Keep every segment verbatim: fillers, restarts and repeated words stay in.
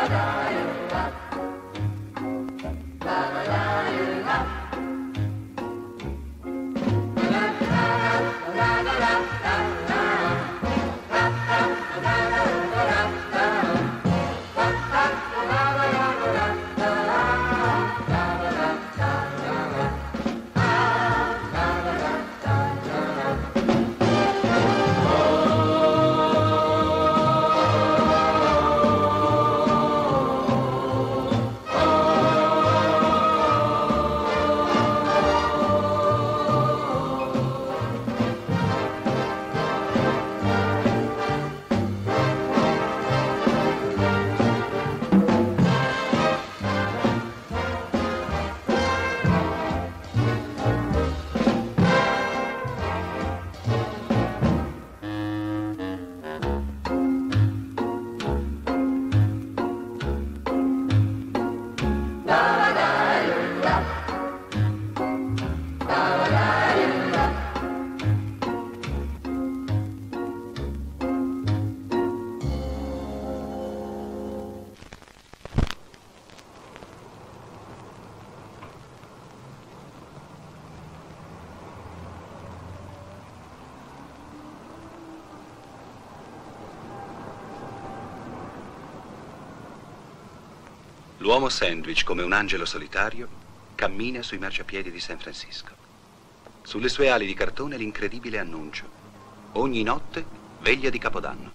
L'uomo sandwich, come un angelo solitario, cammina sui marciapiedi di San Francisco. Sulle sue ali di cartone l'incredibile annuncio: ogni notte veglia di Capodanno.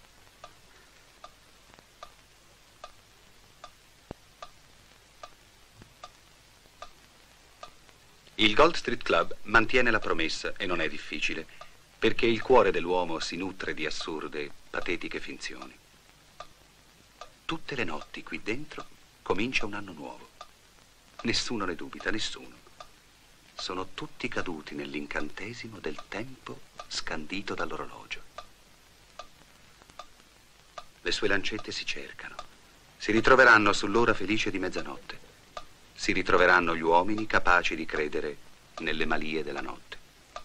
Il Gold Street Club mantiene la promessa, e non è difficile, perché il cuore dell'uomo si nutre di assurde, patetiche finzioni. Tutte le notti qui dentro comincia un anno nuovo. Nessuno ne dubita, nessuno. Sono tutti caduti nell'incantesimo del tempo scandito dall'orologio. Le sue lancette si cercano. Si ritroveranno sull'ora felice di mezzanotte. Si ritroveranno gli uomini capaci di credere nelle malie della notte.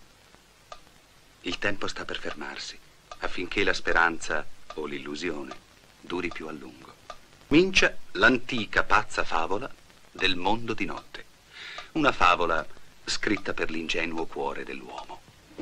Il tempo sta per fermarsi, affinché la speranza o l'illusione duri più a lungo. Comincia l'antica pazza favola del mondo di notte. Una favola scritta per l'ingenuo cuore dell'uomo.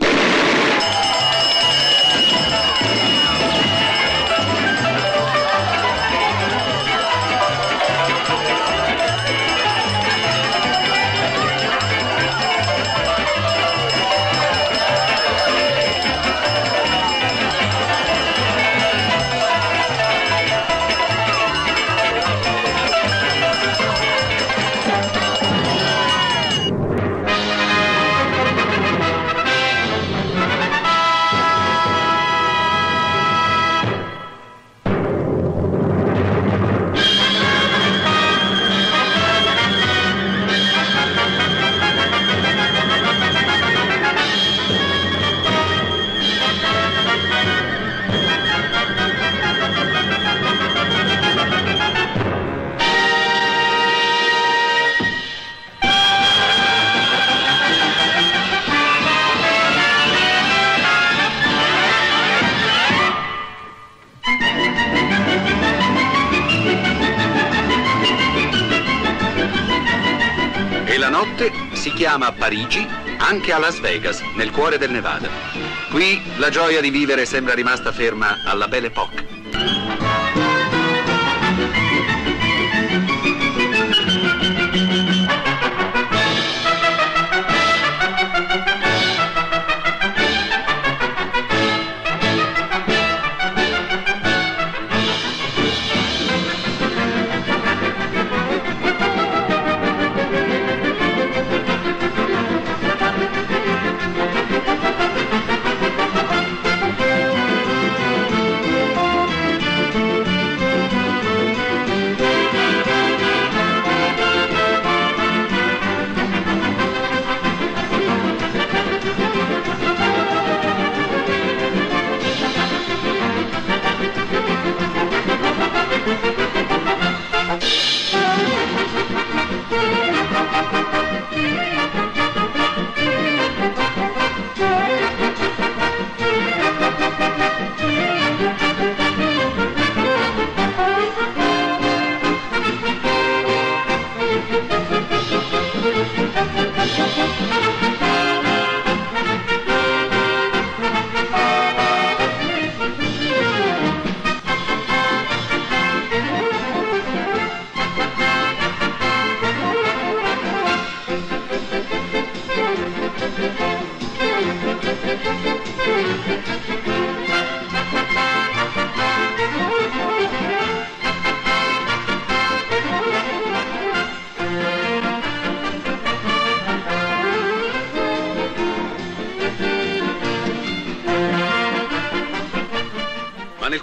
Si chiama Parigi anche a Las Vegas, nel cuore del Nevada. Qui la gioia di vivere sembra rimasta ferma alla Belle Époque.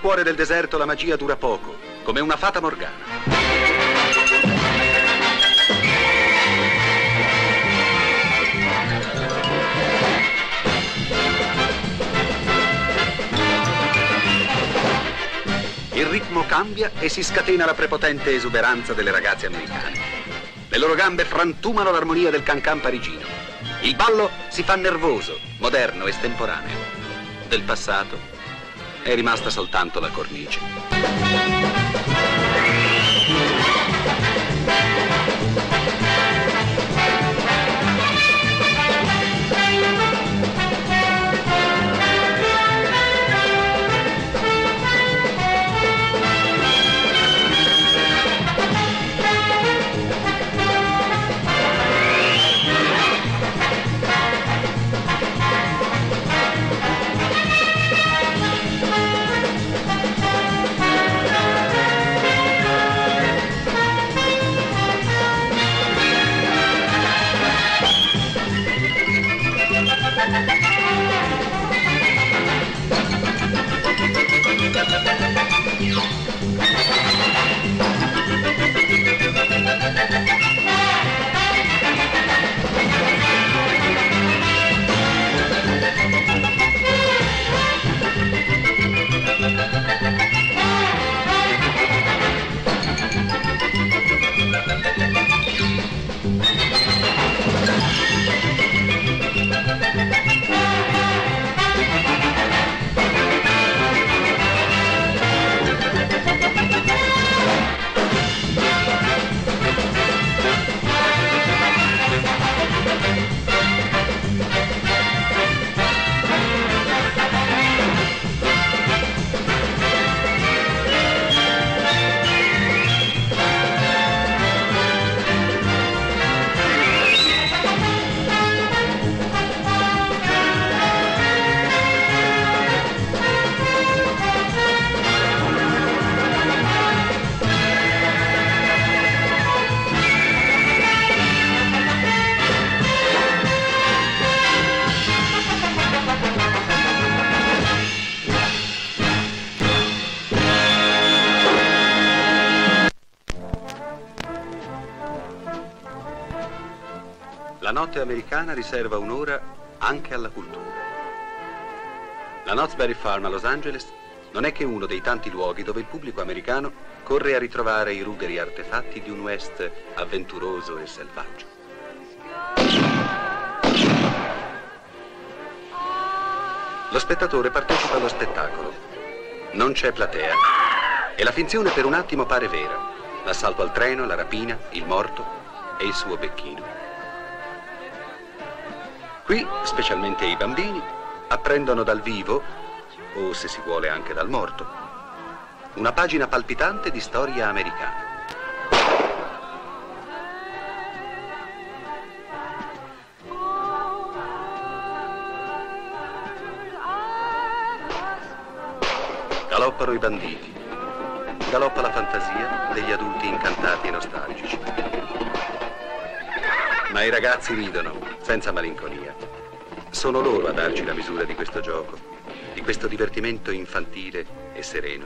cuore del deserto la magia dura poco, come una fata morgana. Il ritmo cambia e si scatena la prepotente esuberanza delle ragazze americane. Le loro gambe frantumano l'armonia del can-can parigino. Il ballo si fa nervoso, moderno, estemporaneo. Del passato è rimasta soltanto la cornice. La notte americana riserva un'ora anche alla cultura. La Knott's Berry Farm a Los Angeles non è che uno dei tanti luoghi dove il pubblico americano corre a ritrovare i ruderi artefatti di un West avventuroso e selvaggio. Lo spettatore partecipa allo spettacolo. Non c'è platea e la finzione per un attimo pare vera. L'assalto al treno, la rapina, il morto e il suo becchino. Qui, specialmente i bambini, apprendono dal vivo, o se si vuole anche dal morto, una pagina palpitante di storia americana. Galoppano i banditi, galoppa la fantasia degli adulti incantati e nostalgici. Ma i ragazzi ridono, senza malinconia. Sono loro a darci la misura di questo gioco, di questo divertimento infantile e sereno.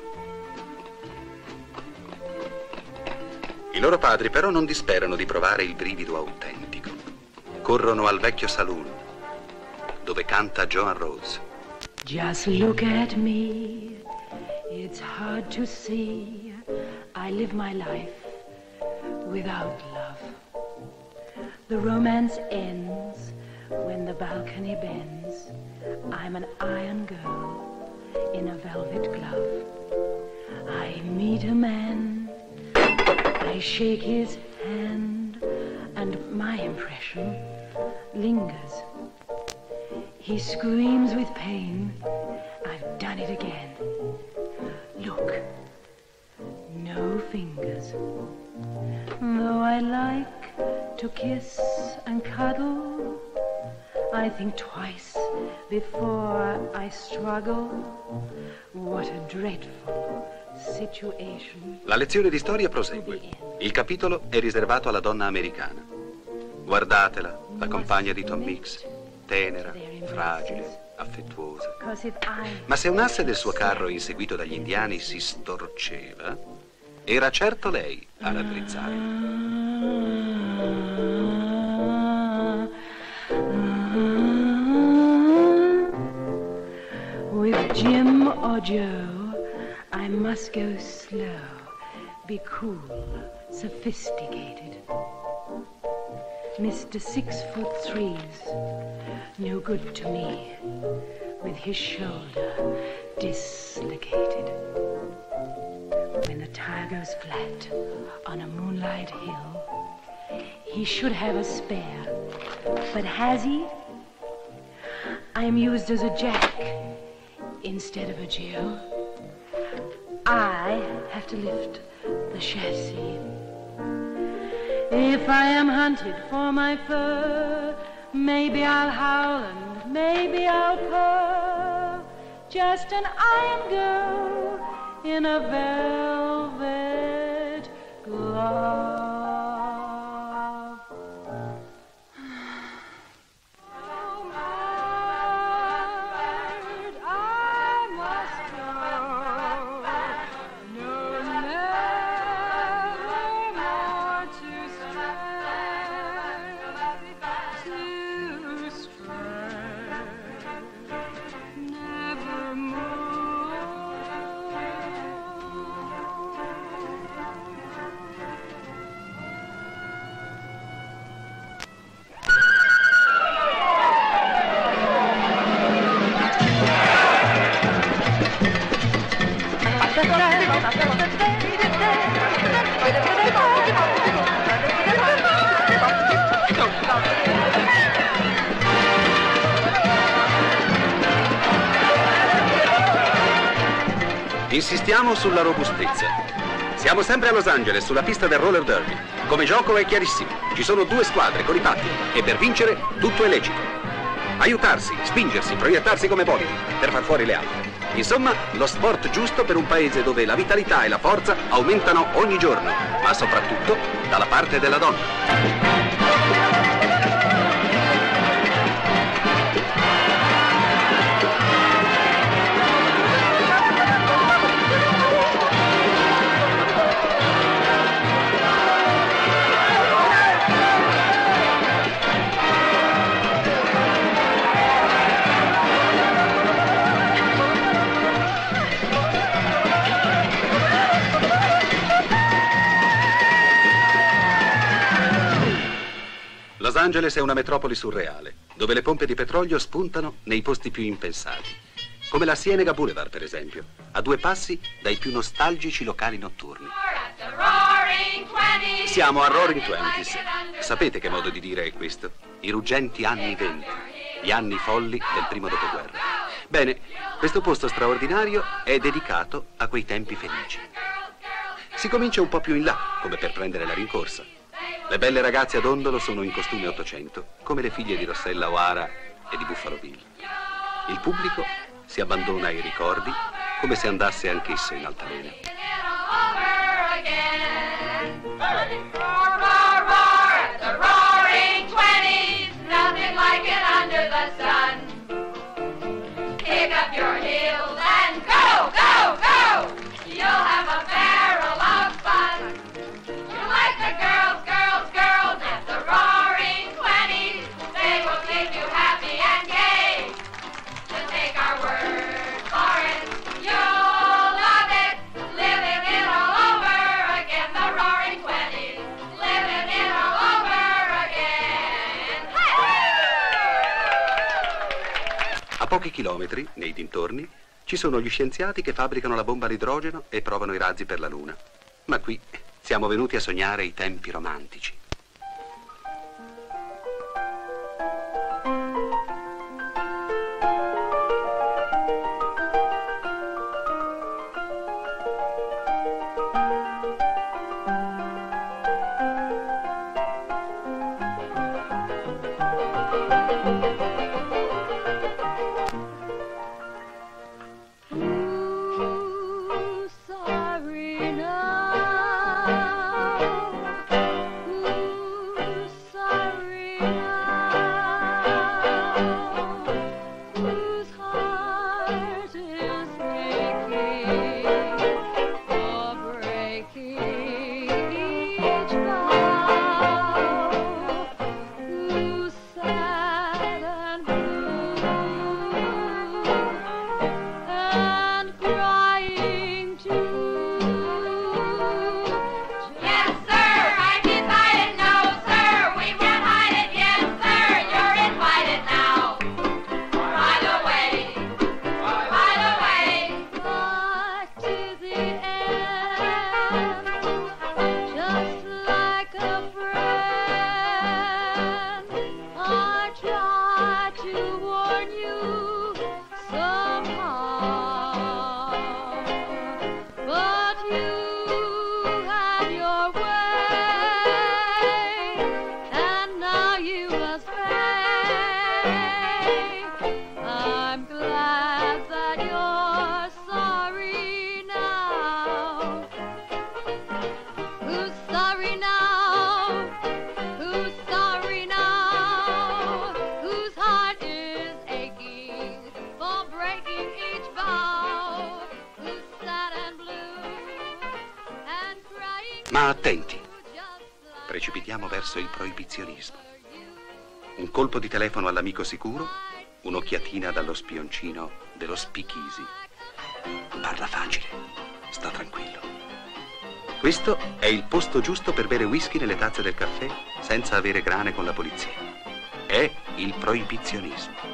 I loro padri però non disperano di provare il brivido autentico. Corrono al vecchio saloon, dove canta Joan Rose. Just look at me, it's hard to see. I live my life without love. The romance ends when the balcony bends. I'm an iron girl in a velvet glove. I meet a man, I shake his hand, and my impression lingers. He screams with pain, I've done it again. Look, no fingers. Though I like to kiss and cuddle, I think twice before I struggle. What a dreadful situation. La lezione di storia prosegue. Il capitolo è riservato alla donna americana. Guardatela, la compagna di Tom Mix, tenera, fragile, affettuosa. 'Cause if I... Ma se un asse del suo carro inseguito dagli indiani si storceva, era certo lei a raddrizzarlo. With Jim or Joe, I must go slow, be cool, sophisticated. Mister Six Foot Three's no good to me, with his shoulder dislocated. When the tire goes flat on a moonlight hill, he should have a spare, but has he? I'm used as a jack instead of a Jill. I have to lift the chassis. If I am hunted for my fur, maybe I'll howl and maybe I'll purr. Just an iron girl in a velvet glove. Insistiamo sulla robustezza. Siamo sempre a Los Angeles, sulla pista del roller derby. Come gioco è chiarissimo. Ci sono due squadre con i pattini e per vincere tutto è lecito. Aiutarsi, spingersi, proiettarsi come bolidi per far fuori le altre. Insomma, lo sport giusto per un paese dove la vitalità e la forza aumentano ogni giorno, ma soprattutto dalla parte della donna. Los Angeles è una metropoli surreale, dove le pompe di petrolio spuntano nei posti più impensati, come la Cienega Boulevard, per esempio, a due passi dai più nostalgici locali notturni. Siamo a Roaring Twenties. Sapete che modo di dire è questo? I ruggenti anni venti, gli anni folli del primo dopoguerra. Bene, questo posto straordinario è dedicato a quei tempi felici. Si comincia un po' più in là, come per prendere la rincorsa. Le belle ragazze ad ondolo sono in costume Ottocento, come le figlie di Rossella O'Hara e di Buffalo Bill. Il pubblico si abbandona ai ricordi come se andasse anch'esso in altalena. A pochi chilometri, nei dintorni, ci sono gli scienziati che fabbricano la bomba all'idrogeno e provano i razzi per la Luna. Ma qui siamo venuti a sognare i tempi romantici. Who's Ma attenti, precipitiamo verso il proibizionismo. Un colpo di telefono all'amico sicuro, un'occhiatina dallo spioncino dello speakeasy. Parla facile, sta tranquillo. Questo è il posto giusto per bere whisky nelle tazze del caffè senza avere grane con la polizia. È il proibizionismo.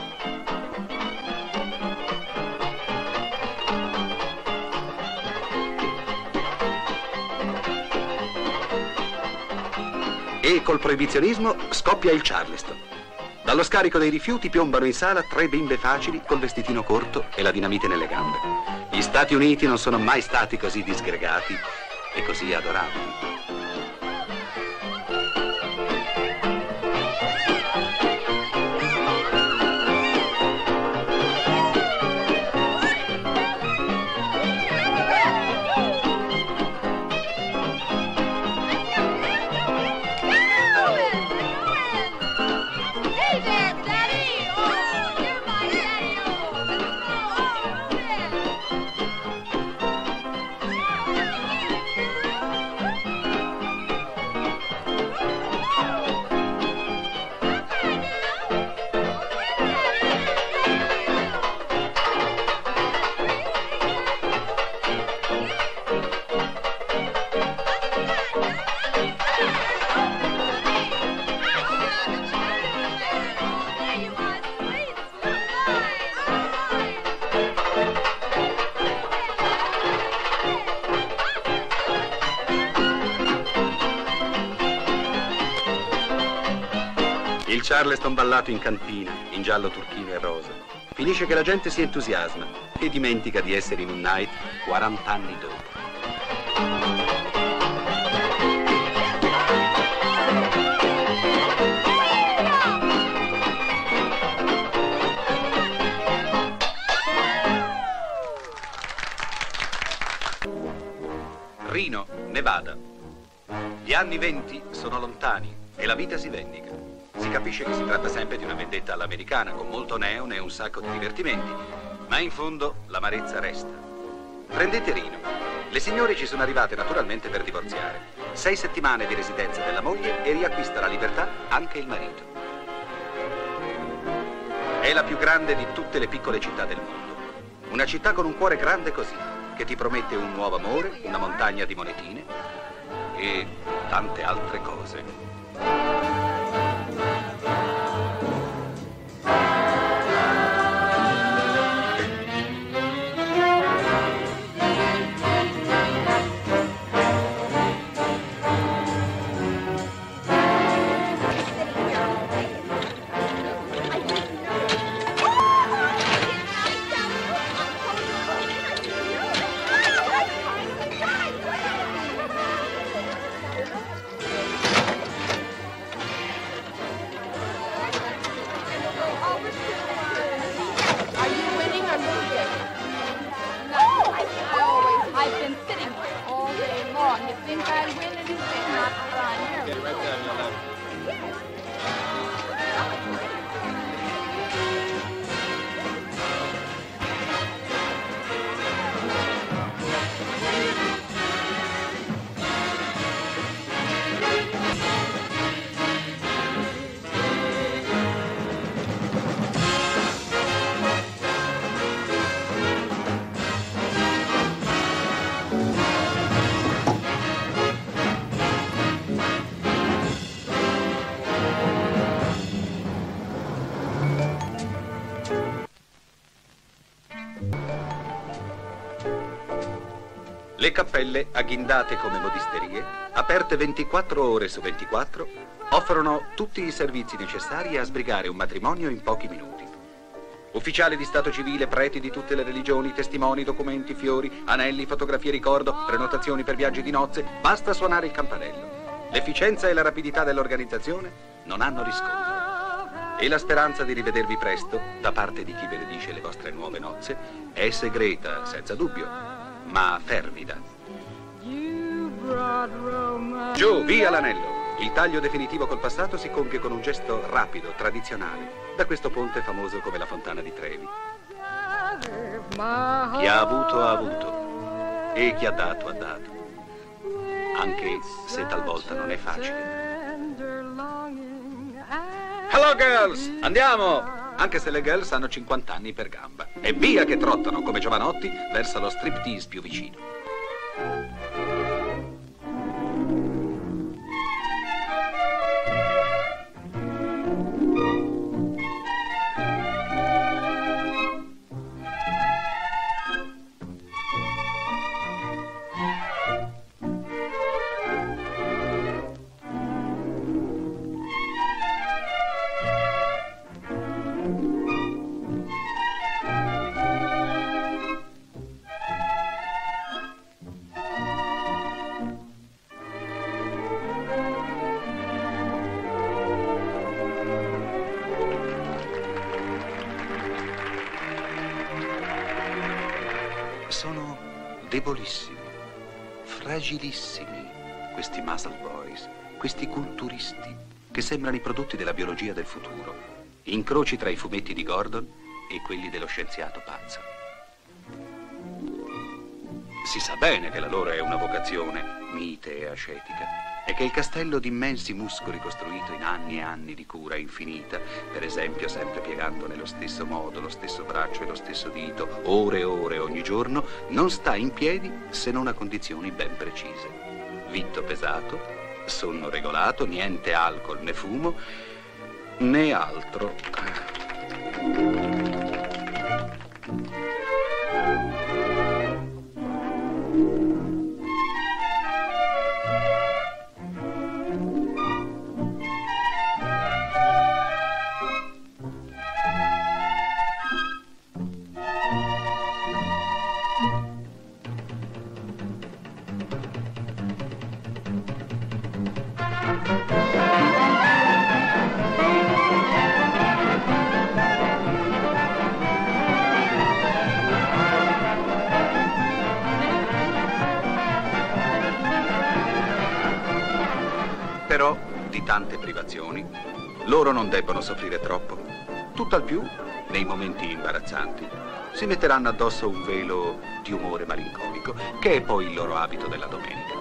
E col proibizionismo scoppia il Charleston. Dallo scarico dei rifiuti piombano in sala tre bimbe facili col vestitino corto e la dinamite nelle gambe. Gli Stati Uniti non sono mai stati così disgregati e così adorabili. Il Charleston ballato in cantina, in giallo turchino e rosa. Finisce che la gente si entusiasma e dimentica di essere in un night quaranta anni dopo. Reno, Nevada. Gli anni venti sono lontani e la vita si vendica. Si capisce che si tratta sempre di una vendetta all'americana, con molto neon e un sacco di divertimenti, ma in fondo l'amarezza resta. Prendete Reno. Le signore ci sono arrivate naturalmente per divorziare. Sei settimane di residenza della moglie e riacquista la libertà anche il marito. È la più grande di tutte le piccole città del mondo. Una città con un cuore grande così, che ti promette un nuovo amore, una montagna di monetine e tante altre cose. Le cappelle, agghindate come modisterie, aperte ventiquattro ore su ventiquattro, offrono tutti i servizi necessari a sbrigare un matrimonio in pochi minuti. Ufficiali di stato civile, preti di tutte le religioni, testimoni, documenti, fiori, anelli, fotografie ricordo, prenotazioni per viaggi di nozze, basta suonare il campanello. L'efficienza e la rapidità dell'organizzazione non hanno riscontro. E la speranza di rivedervi presto, da parte di chi benedice le vostre nuove nozze, è segreta, senza dubbio, ma fervida. Giù, via l'anello! Il taglio definitivo col passato si compie con un gesto rapido, tradizionale, da questo ponte famoso come la Fontana di Trevi. Chi ha avuto ha avuto, e chi ha dato ha dato. anche se talvolta non è facile. Hello girls, andiamo! Anche se le girls hanno cinquanta anni per gamba. E via che trottano come giovanotti verso lo striptease più vicino. Sono debolissimi, fragilissimi, questi muscle boys, questi culturisti, che sembrano i prodotti della biologia del futuro, incroci tra i fumetti di Gordon e quelli dello scienziato pazzo. Si sa bene che la loro è una vocazione mite e ascetica, e che il castello di immensi muscoli costruito in anni e anni di cura infinita, per esempio sempre piegando nello stesso modo lo stesso braccio e lo stesso dito, ore e ore ogni giorno, non sta in piedi se non a condizioni ben precise. Vitto pesato, sonno regolato, niente alcol né fumo, né altro. Però di tante privazioni loro non debbono soffrire troppo. Tutt'al più, nei momenti imbarazzanti, si metteranno addosso un velo di umore malinconico, che è poi il loro abito della domenica.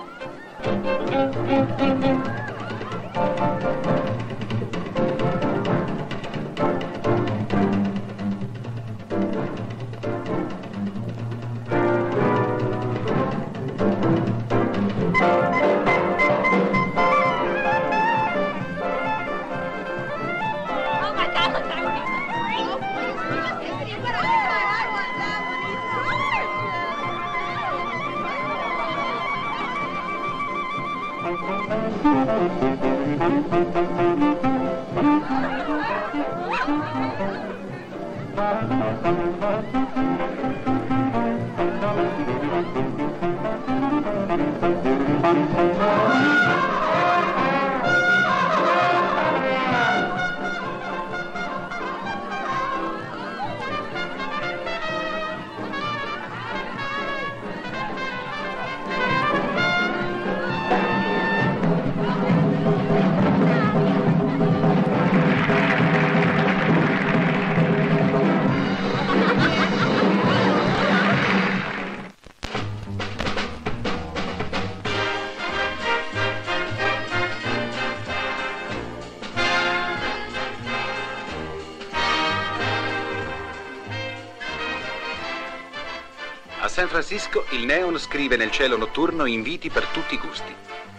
A San Francisco il neon scrive nel cielo notturno inviti per tutti i gusti.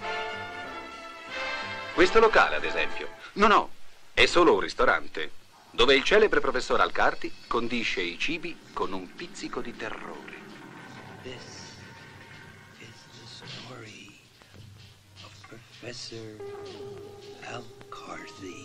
Questo locale, ad esempio, no, no, è solo un ristorante, dove il celebre professor Alcarti condisce i cibi con un pizzico di terrore. This is the story of Professor Alcarti.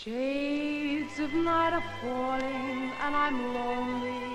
Shades of night are falling and I'm lonely,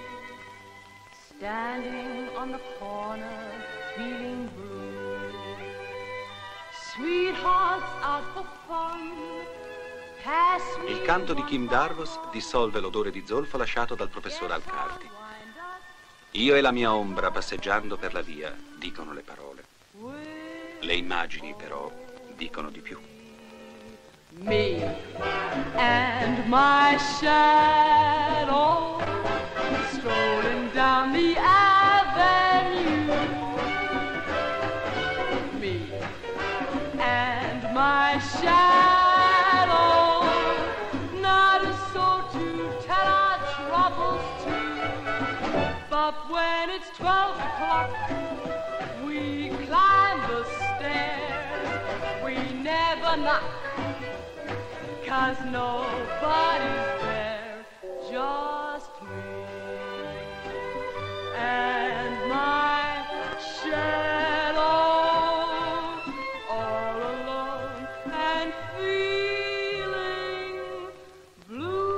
standing on the corner feeling blue. Sweethearts out for fun, pass me. Il canto di Kim Darvos dissolve l'odore di zolfo lasciato dal professor Alcardi. Io e la mia ombra passeggiando per la via, dicono le parole. Le immagini però dicono di più. Me and my shadow strolling down the avenue. Me and my shadow, not a soul to tell our troubles to. But when it's twelve o'clock, we climb the stairs. We never knock, 'cause nobody's there, just me and my shadow, all alone and feeling blue.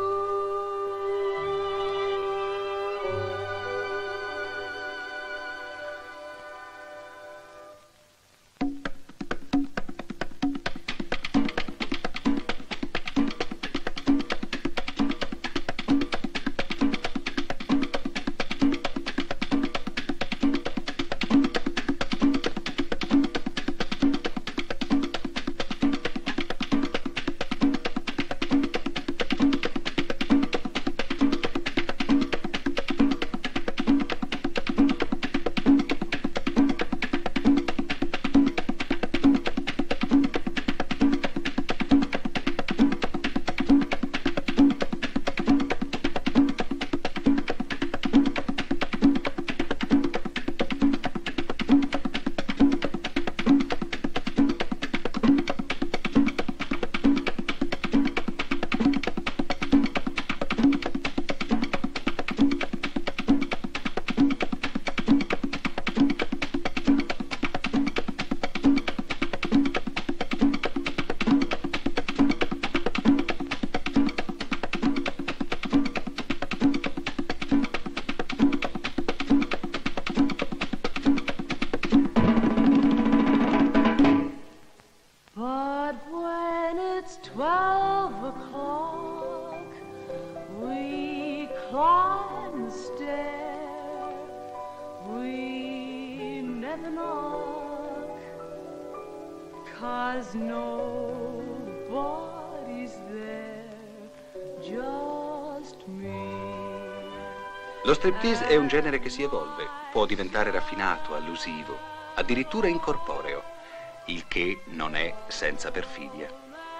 Lo striptease è un genere che si evolve, può diventare raffinato, allusivo, addirittura incorporeo, il che non è senza perfidia.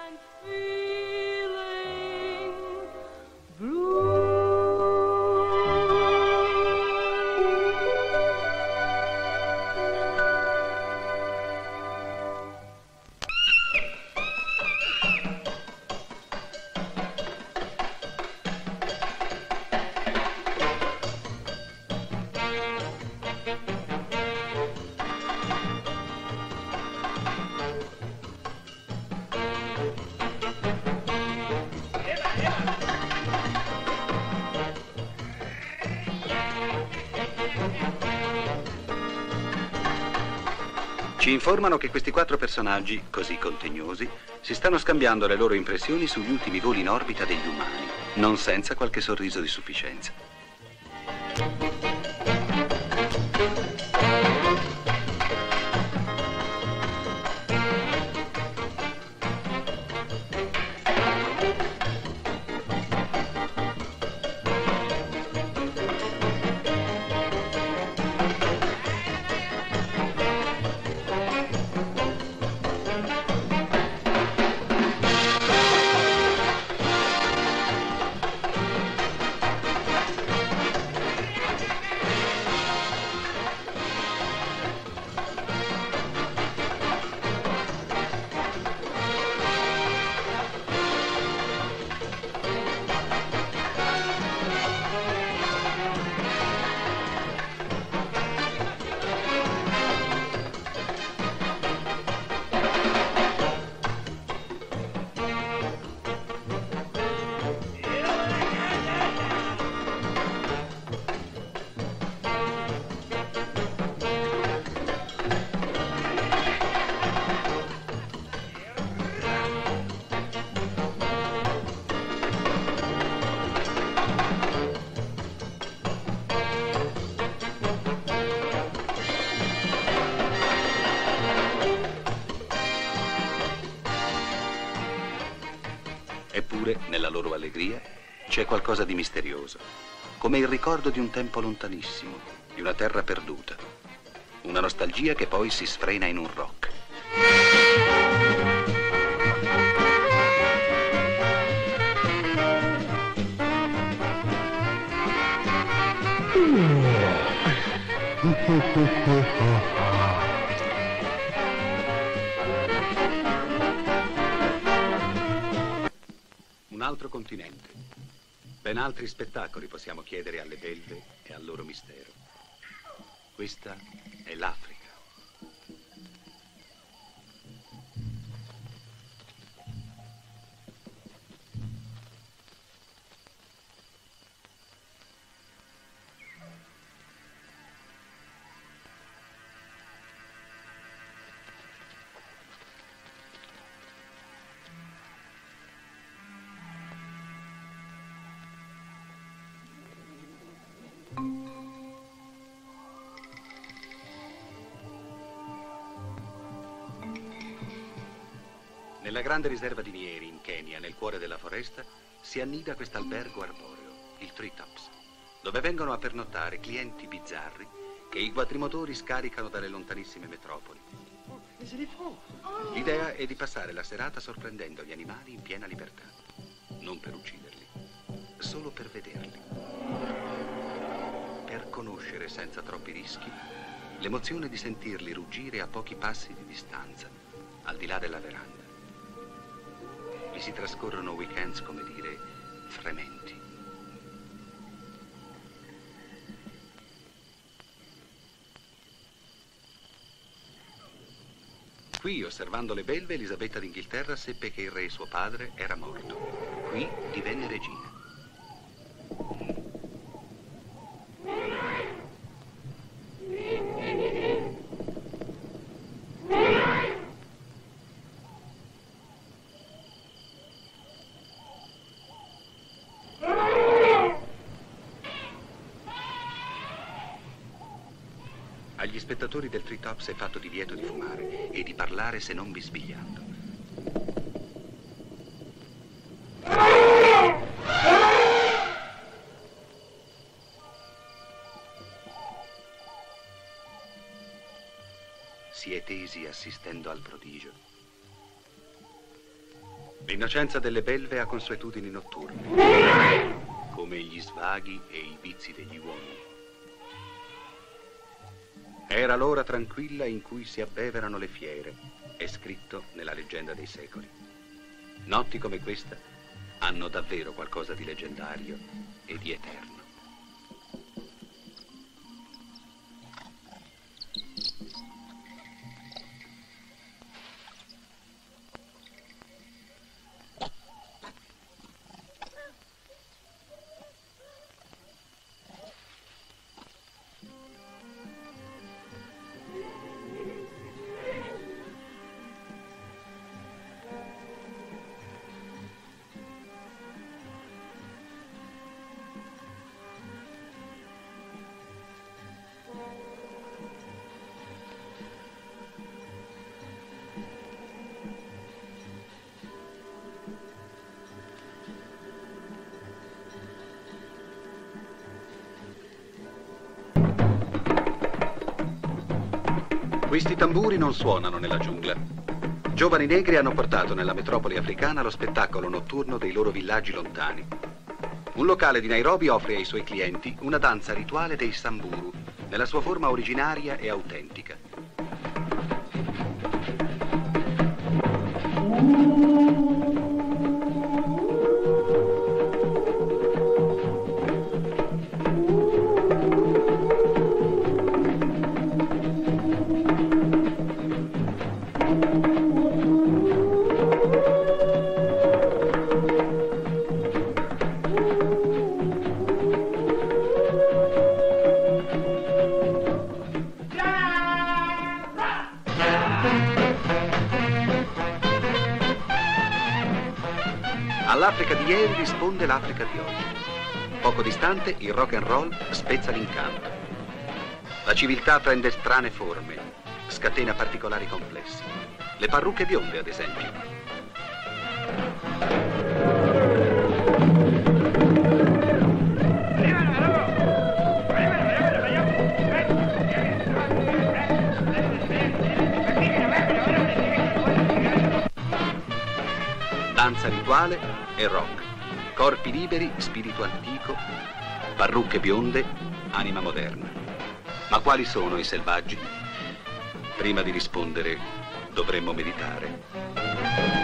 Ci informano che questi quattro personaggi, così contegnosi, si stanno scambiando le loro impressioni sugli ultimi voli in orbita degli umani, non senza qualche sorriso di sufficienza. Eppure, nella loro allegria, c'è qualcosa di misterioso, come il ricordo di un tempo lontanissimo, di una terra perduta. Una nostalgia che poi si sfrena in un rock. Un altro continente. Ben altri spettacoli possiamo chiedere alle belve e al loro mistero. Questa è l'Africa. Nella grande riserva di Nyeri, in Kenya, nel cuore della foresta, si annida quest'albergo arboreo, il Tree Tops, dove vengono a pernottare clienti bizzarri che i quadrimotori scaricano dalle lontanissime metropoli. L'idea è di passare la serata sorprendendo gli animali in piena libertà, non per ucciderli, solo per vederli, per conoscere senza troppi rischi l'emozione di sentirli ruggire a pochi passi di distanza, al di là della veranda. Vi si trascorrono weekends, come dire, frementi. Qui, osservando le belve, Elisabetta d'Inghilterra seppe che il re, suo padre, era morto. Qui divenne regina. Agli spettatori del Tree Tops è fatto divieto di fumare e di parlare se non bisbigliando. Si è tesi assistendo al prodigio. L'innocenza delle belve ha consuetudini notturne, come gli svaghi e i vizi degli uomini. Era l'ora tranquilla in cui si abbeverano le fiere, è scritto nella leggenda dei secoli. Notti come questa hanno davvero qualcosa di leggendario e di eterno. Questi tamburi non suonano nella giungla. Giovani negri hanno portato nella metropoli africana lo spettacolo notturno dei loro villaggi lontani. Un locale di Nairobi offre ai suoi clienti una danza rituale dei Samburu, nella sua forma originaria e autentica. All'Africa di ieri risponde l'Africa di oggi. Poco distante il rock and roll spezza l'incanto. La civiltà prende strane forme, scatena particolari complessi. Le parrucche bionde, ad esempio. danza rituale e rock. Corpi liberi, spirito antico, parrucche bionde, anima moderna. Ma quali sono i selvaggi? Prima di rispondere, dovremmo meditare.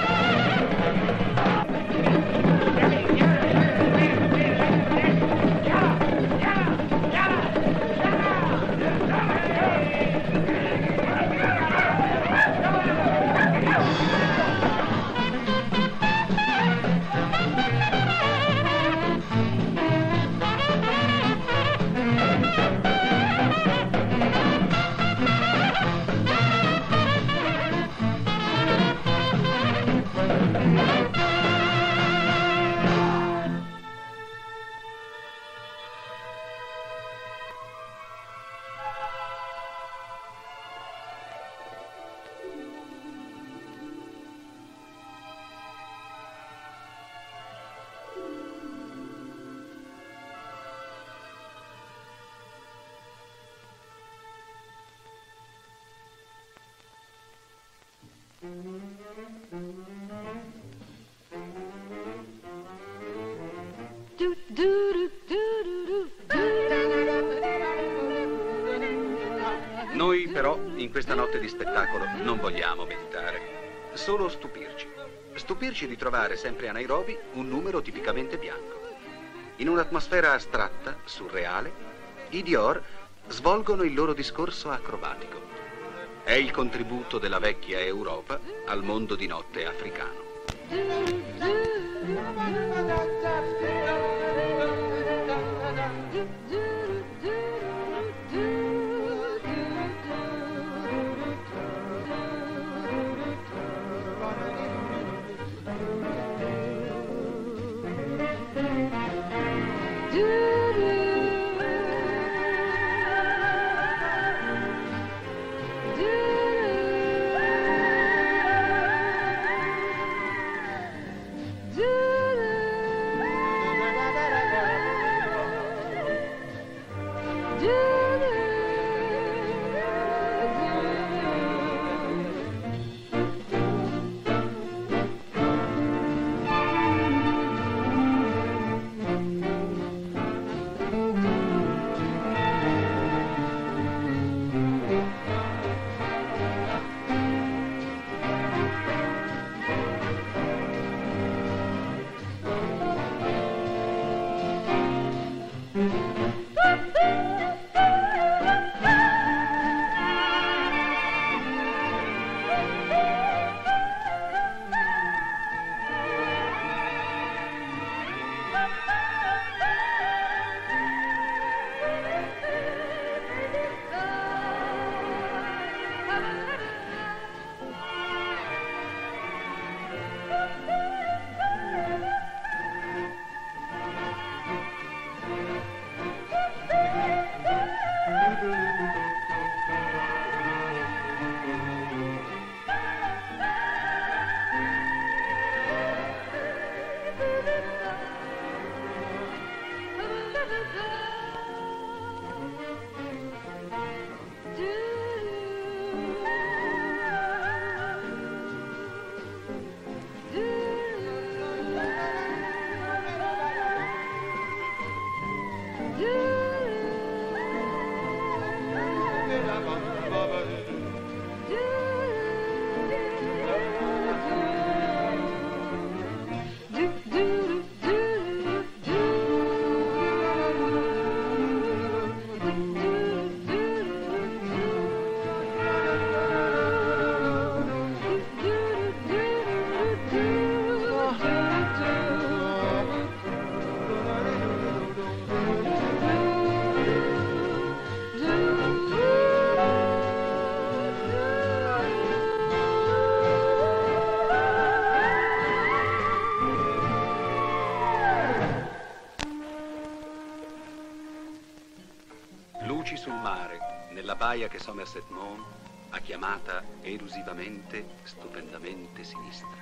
Noi però, in questa notte di spettacolo, non vogliamo meditare, solo stupirci. Stupirci di trovare sempre a Nairobi un numero tipicamente bianco. In un'atmosfera astratta, surreale, i Dior svolgono il loro discorso acrobatico. È il contributo della vecchia Europa al mondo di notte africano. Luci sul mare, nella baia che Somerset Maugham ha chiamata elusivamente, stupendamente sinistra.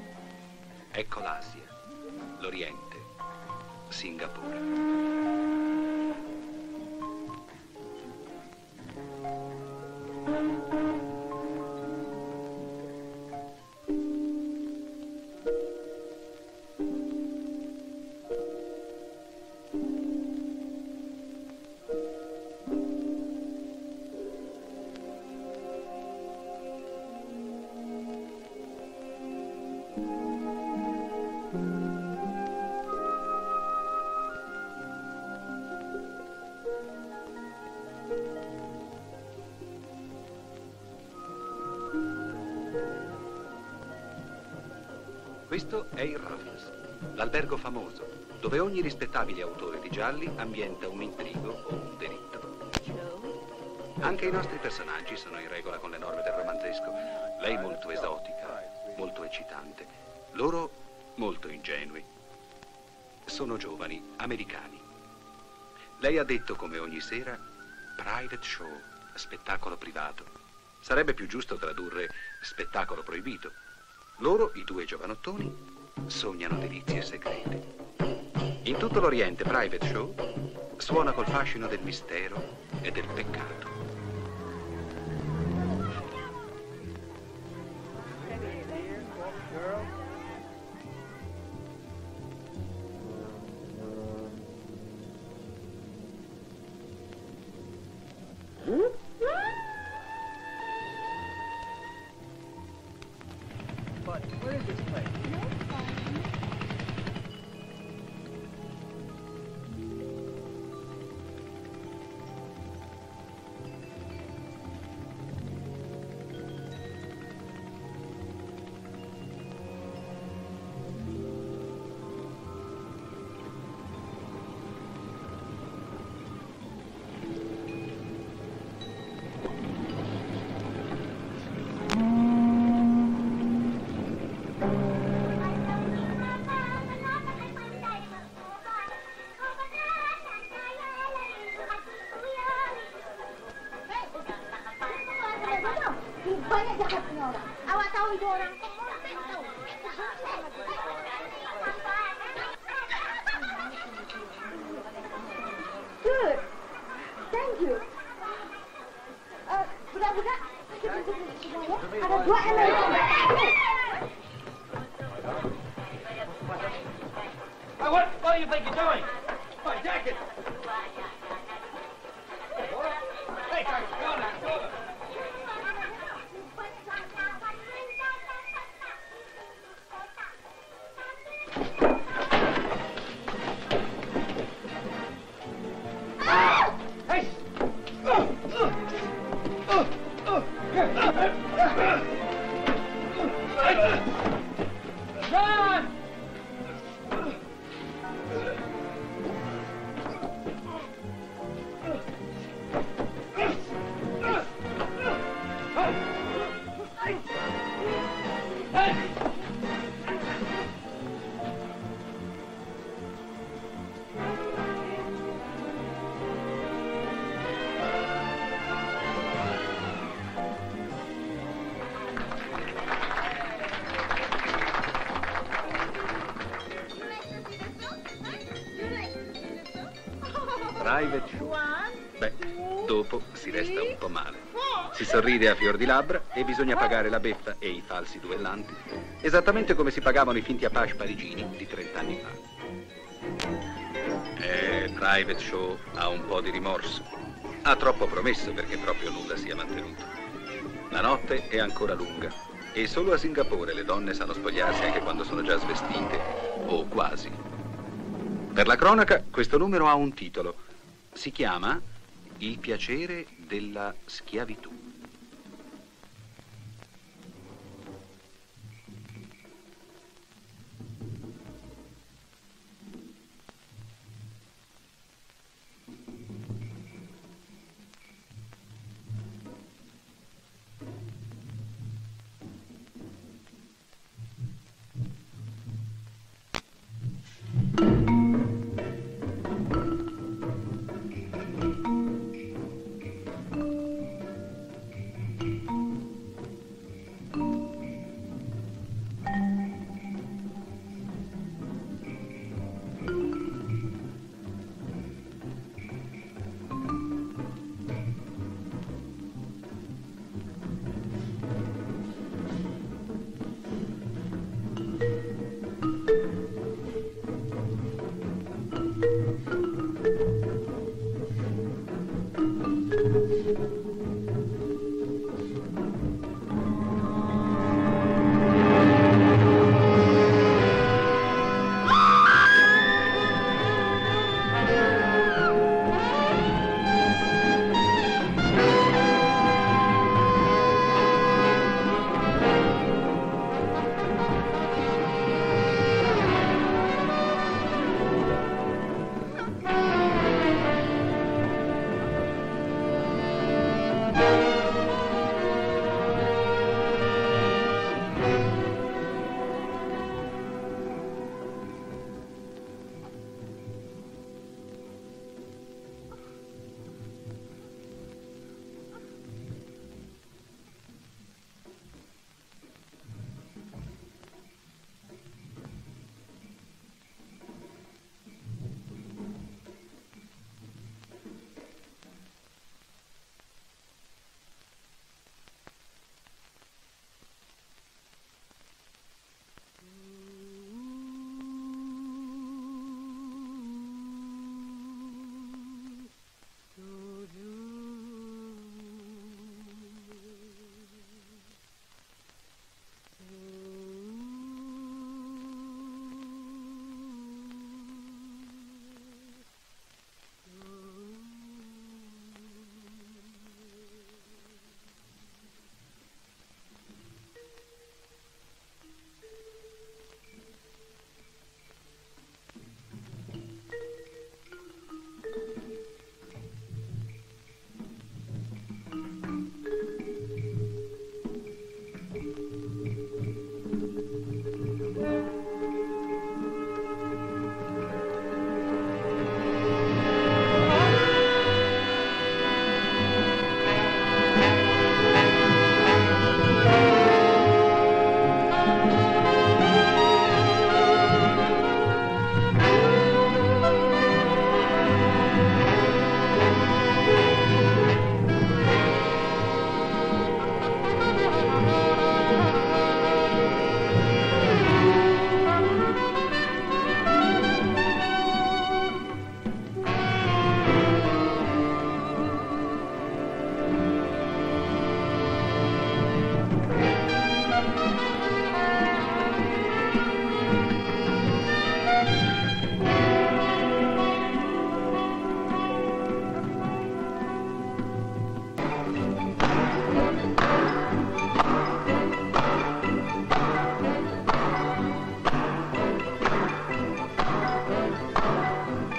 Ecco l'Asia, l'Oriente, Singapore. Questo è il Raffles, l'albergo famoso, dove ogni rispettabile autore di gialli ambienta un intrigo o un delitto. Anche i nostri personaggi sono in regola con le norme del romanzesco. Lei molto esotica, molto eccitante. Loro molto ingenui. Sono giovani, americani. Lei ha detto come ogni sera private show, spettacolo privato. Sarebbe più giusto tradurre spettacolo proibito. Loro, i due giovanottoni, sognano delizie segrete. In tutto l'Oriente private show suona col fascino del mistero e del peccato. Banyak jakatnya orang. Awak tahu itu orang tahu. Good. Thank you. Uh, budak-budak, kita duduk semua ya. Ada dua American. Hey, what, what do you think you're doing? My jacket! Hey, go now, go now. Run! Private show. Beh, dopo si resta un po' male. Si sorride a fior di labbra e bisogna pagare la beffa e i falsi duellanti, esattamente come si pagavano i finti Apache parigini di trent'anni fa. Eh, Private Show ha un po' di rimorso. Ha troppo promesso perché proprio nulla sia mantenuto. La notte è ancora lunga e solo a Singapore le donne sanno spogliarsi anche quando sono già svestite, o quasi. Per la cronaca, questo numero ha un titolo. Si chiama Il piacere della schiavitù.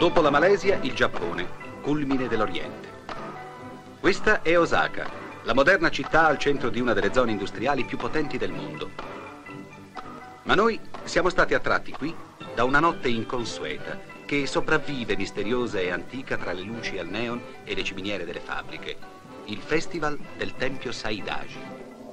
Dopo la Malesia, il Giappone, culmine dell'Oriente. Questa è Osaka, la moderna città al centro di una delle zone industriali più potenti del mondo. Ma noi siamo stati attratti qui da una notte inconsueta che sopravvive misteriosa e antica tra le luci al neon e le ciminiere delle fabbriche, il Festival del Tempio Saidaji.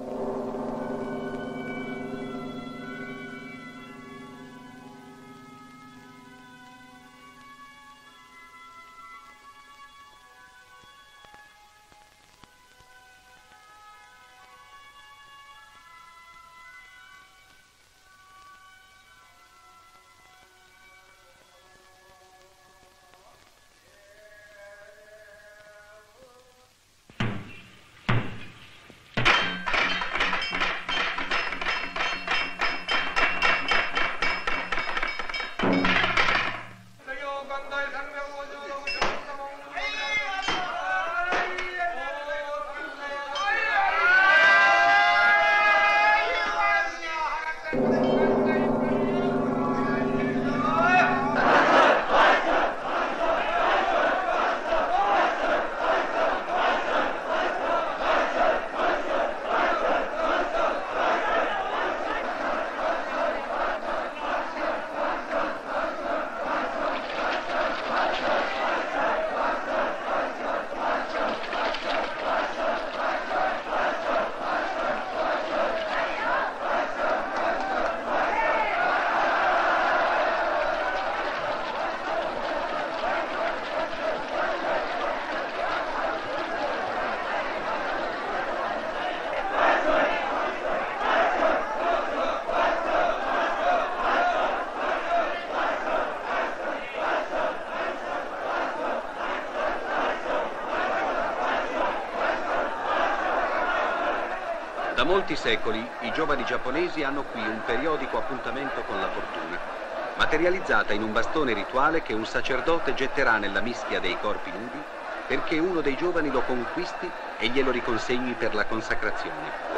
Da molti secoli i giovani giapponesi hanno qui un periodico appuntamento con la fortuna, materializzata in un bastone rituale che un sacerdote getterà nella mischia dei corpi nudi perché uno dei giovani lo conquisti e glielo riconsegni per la consacrazione.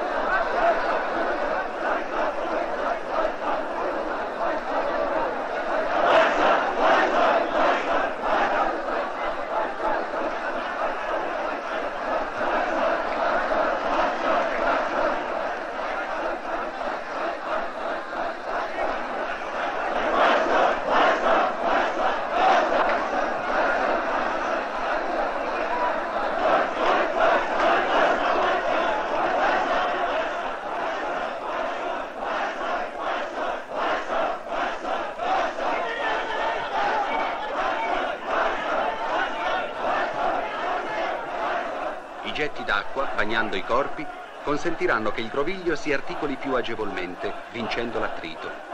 I getti d'acqua, bagnando i corpi, consentiranno che il groviglio si articoli più agevolmente, vincendo l'attrito.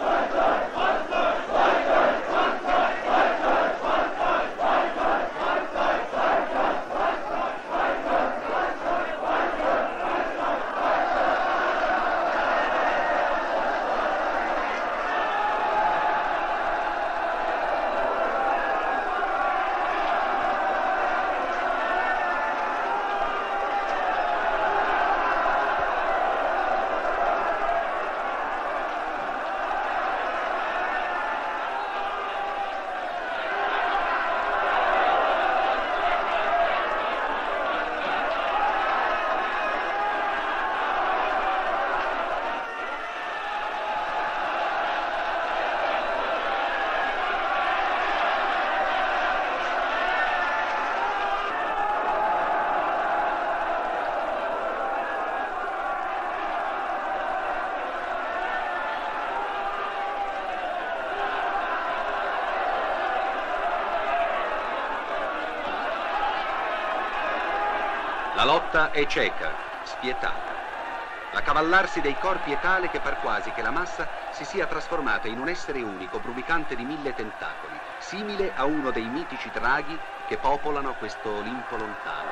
La lotta è cieca, spietata. L'accavallarsi dei corpi è tale che par quasi che la massa si sia trasformata in un essere unico, brulicante di mille tentacoli, simile a uno dei mitici draghi che popolano questo Olimpo lontano.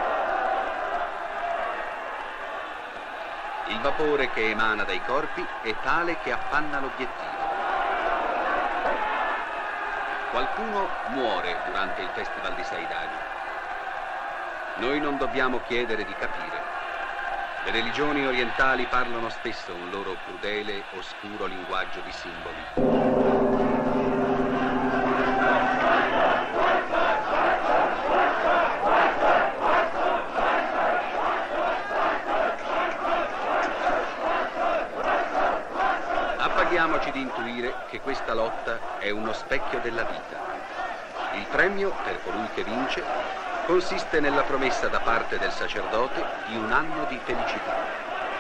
Il vapore che emana dai corpi è tale che appanna l'obiettivo. Qualcuno muore durante il Festival di Saidaji. Noi non dobbiamo chiedere di capire. Le religioni orientali parlano spesso un loro crudele, oscuro linguaggio di simboli. Contendiamoci di intuire che questa lotta è uno specchio della vita. Il premio, per colui che vince, consiste nella promessa da parte del sacerdote di un anno di felicità.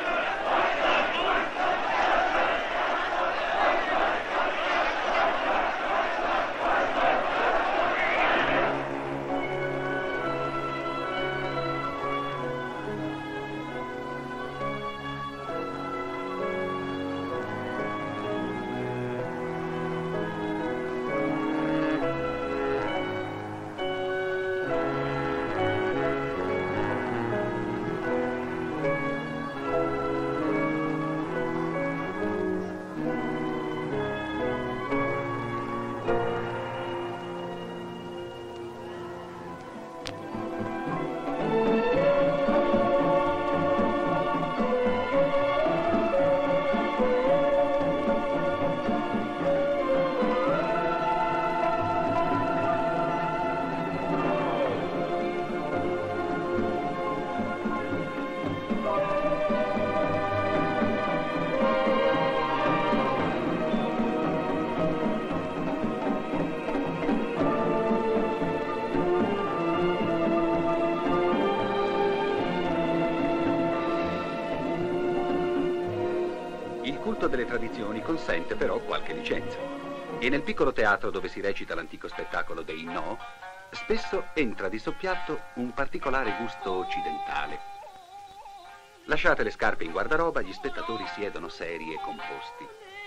Delle tradizioni consente però qualche licenza, e nel piccolo teatro dove si recita l'antico spettacolo dei No spesso entra di soppiatto un particolare gusto occidentale. Lasciate le scarpe in guardaroba, gli spettatori siedono seri e composti.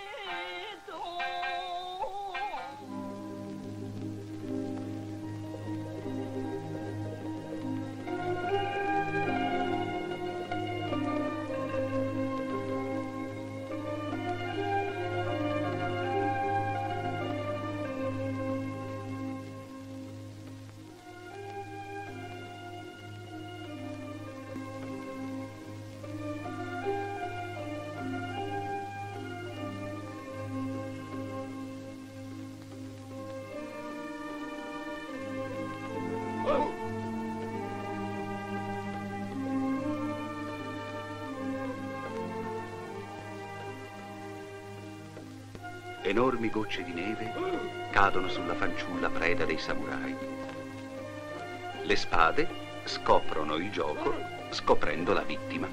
Enormi gocce di neve cadono sulla fanciulla preda dei samurai. Le spade scoprono il gioco scoprendo la vittima.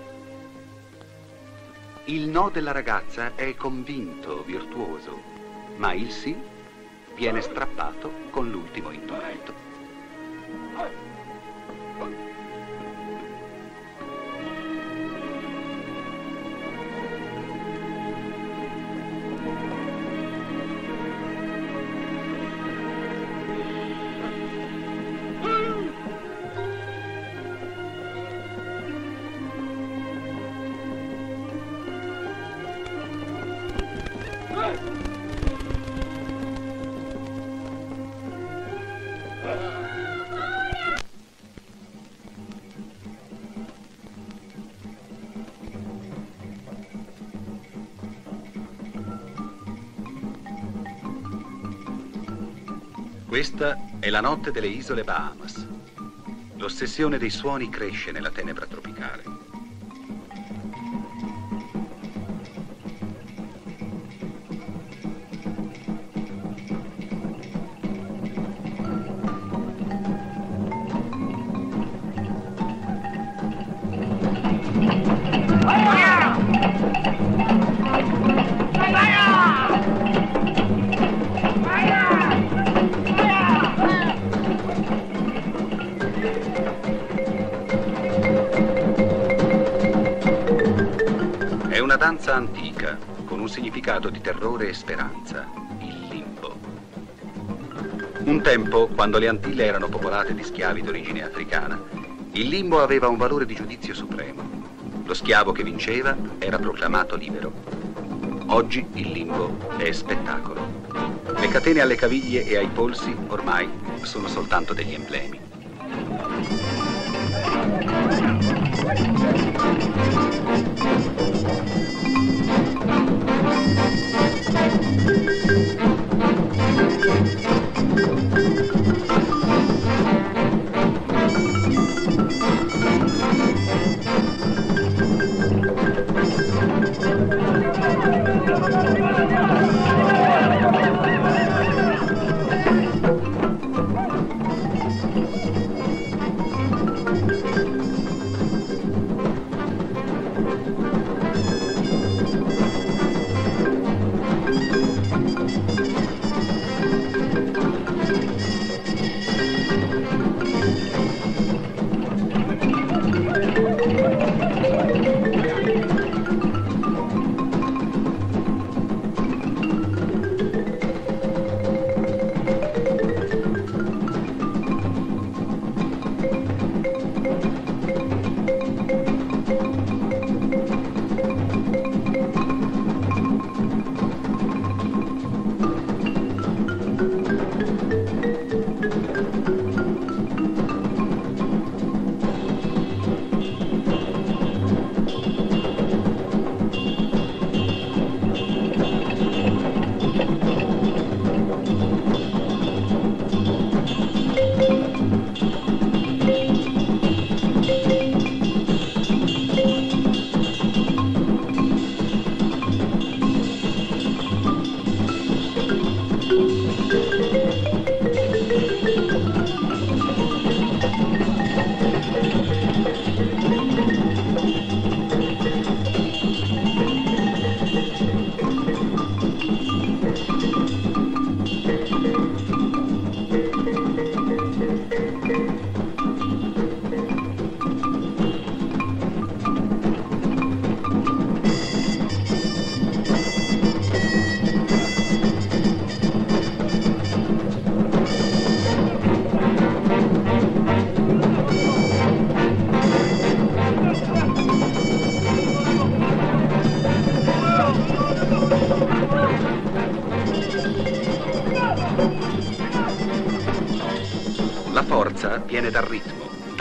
Il no della ragazza è convinto, virtuoso, ma il sì viene strappato con l'ultimo intonato. Questa è la notte delle isole Bahamas. L'ossessione dei suoni cresce nella tenebra tropicale. È una danza antica, con un significato di terrore e speranza, il limbo. Un tempo, quando le Antille erano popolate di schiavi d'origine africana, il limbo aveva un valore di giudizio supremo. Lo schiavo che vinceva era proclamato libero. Oggi il limbo è spettacolo. Le catene alle caviglie e ai polsi ormai sono soltanto degli emblemi. Thank you.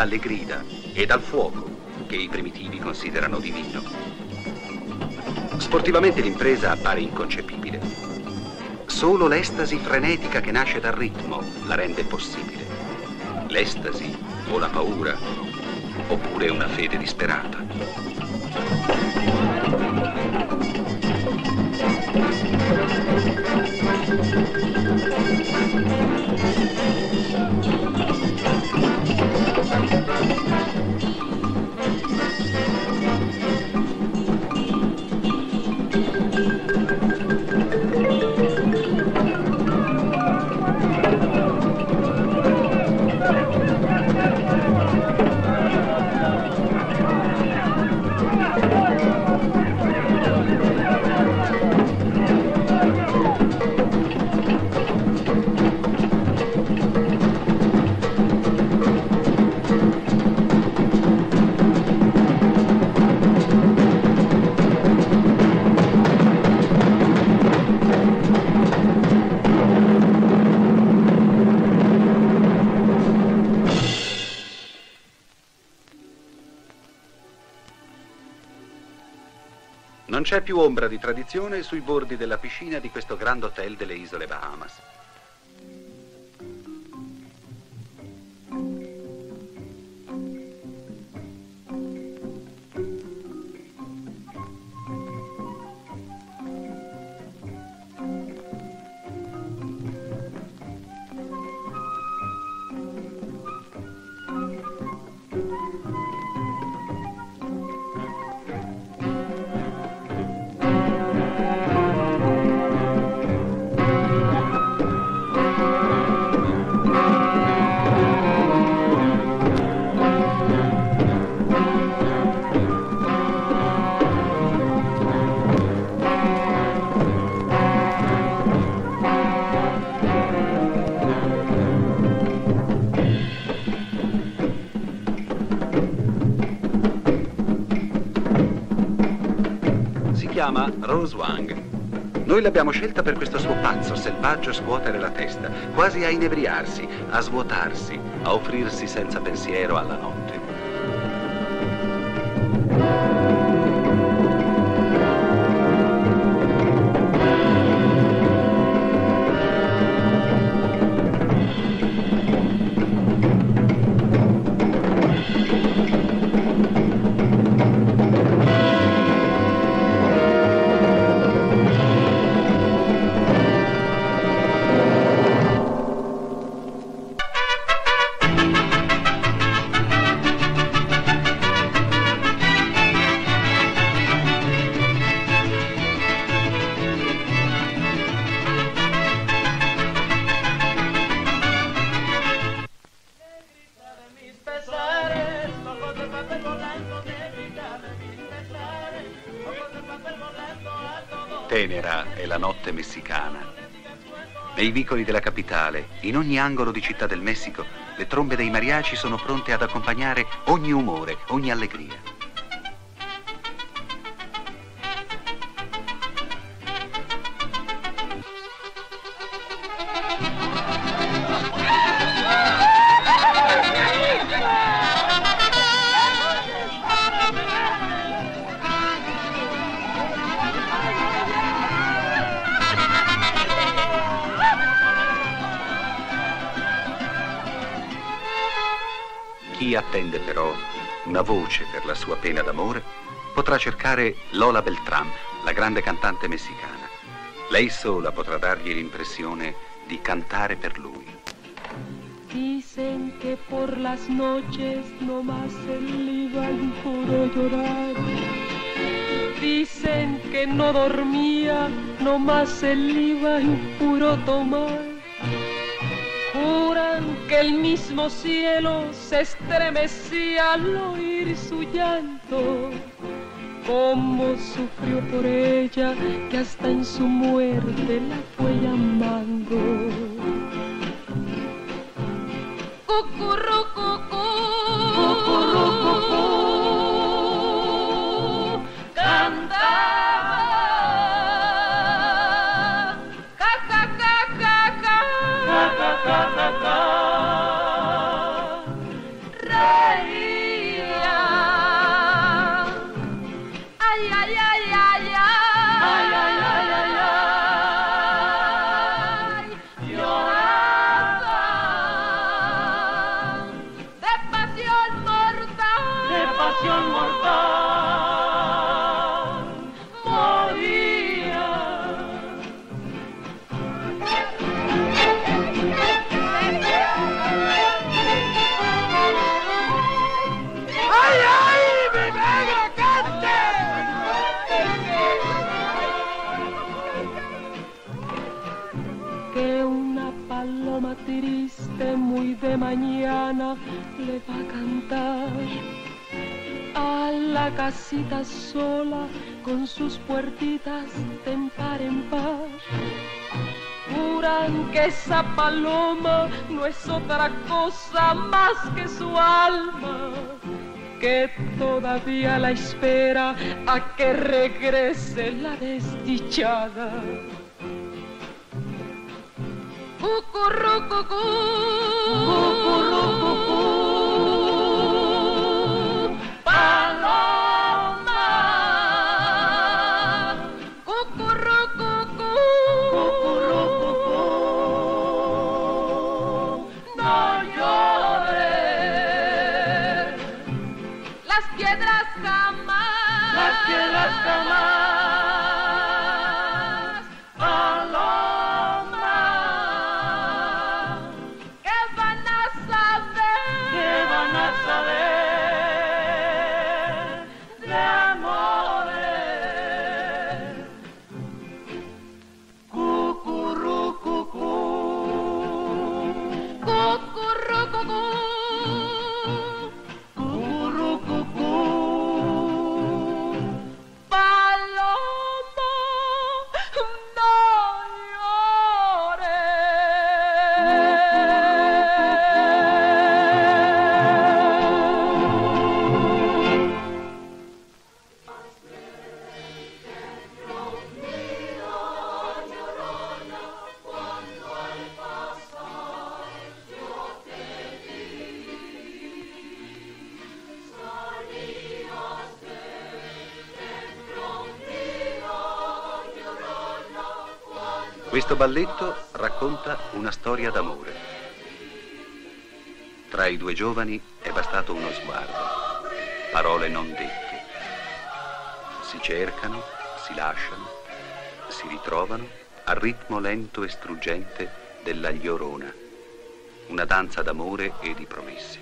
dalle grida e dal fuoco che i primitivi considerano divino. Sportivamente l'impresa appare inconcepibile. Solo l'estasi frenetica che nasce dal ritmo la rende possibile. L'estasi o la paura, oppure una fede disperata. Non c'è più ombra di tradizione sui bordi della piscina di questo Grand Hotel delle isole Bahamas. Rose Wang. Noi l'abbiamo scelta per questo suo pazzo, selvaggio scuotere la testa, quasi a inebriarsi, a svuotarsi, a offrirsi senza pensiero alla notte. Tenera è la notte messicana. Nei vicoli della capitale, in ogni angolo di Città del Messico, le trombe dei mariachi sono pronte ad accompagnare ogni umore, ogni allegria. Chi attende però una voce per la sua pena d'amore potrà cercare Lola Beltrán, la grande cantante messicana. Lei sola potrà dargli l'impressione di cantare per lui. Dicen que por las noches nomás él iba en puro llorar. Dicen que no dormía, nomás él iba en puro tomar. Juran que el mismo cielo se estremecía al oír su llanto. Cómo sufrió por ella, que hasta en su muerte la fue llamando. Cucurrucucú, cucurrucucú, cantaba. Ca, ca, ca, ca, ca, ca, ca, ca, ca, ca. Rey. de mañana le va a cantar a la casita sola con sus puertitas de par en par. Juran que esa paloma no es otra cosa más que su alma, que todavía la espera a que regrese la desdichada. Cucurrucucú, cucurrucucú, paloma, cucurrucucú, cucurrucucú, no llores, las piedras jamás, las piedras jamás. Questo balletto racconta una storia d'amore. Tra i due giovani è bastato uno sguardo, parole non dette. Si cercano, si lasciano, si ritrovano al ritmo lento e struggente della Llorona, una danza d'amore e di promesse.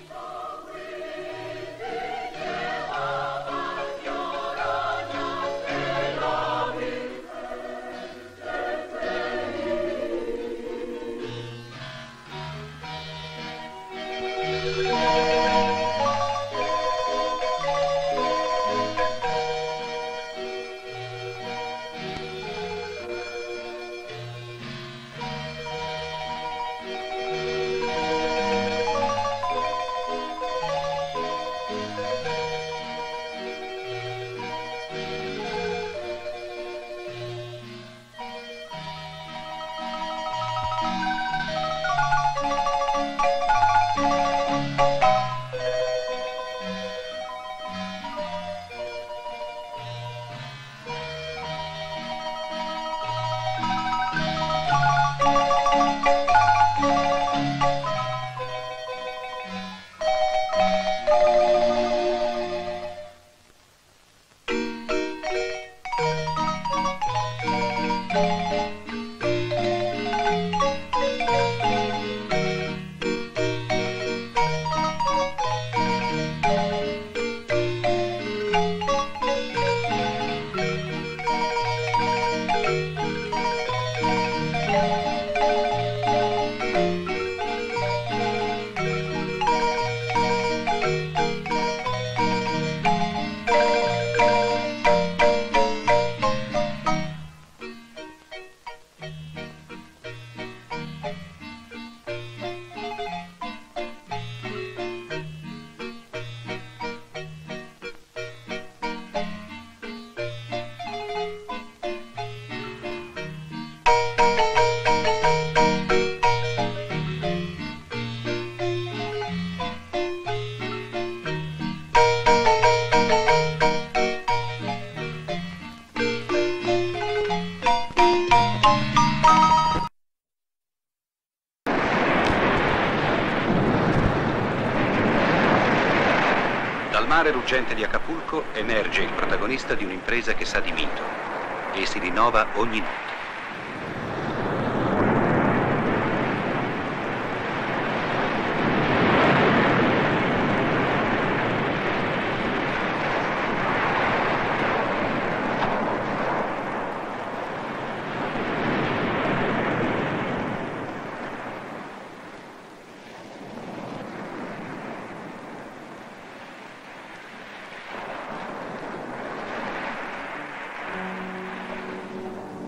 Dal mare ruggente di Acapulco emerge il protagonista di un'impresa che sa di mito e si rinnova ogni notte.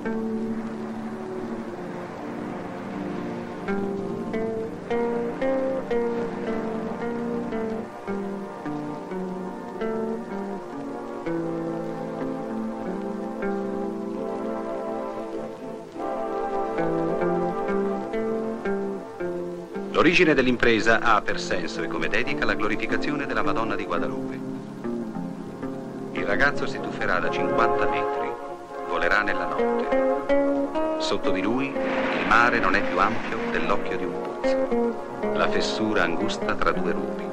L'origine dell'impresa ha per senso e come dedica la glorificazione della Madonna di Guadalupe. Il ragazzo si tufferà da cinquanta metri, volerà nella notte. Sotto di lui il mare non è più ampio dell'occhio di un pozzo, la fessura angusta tra due rupi.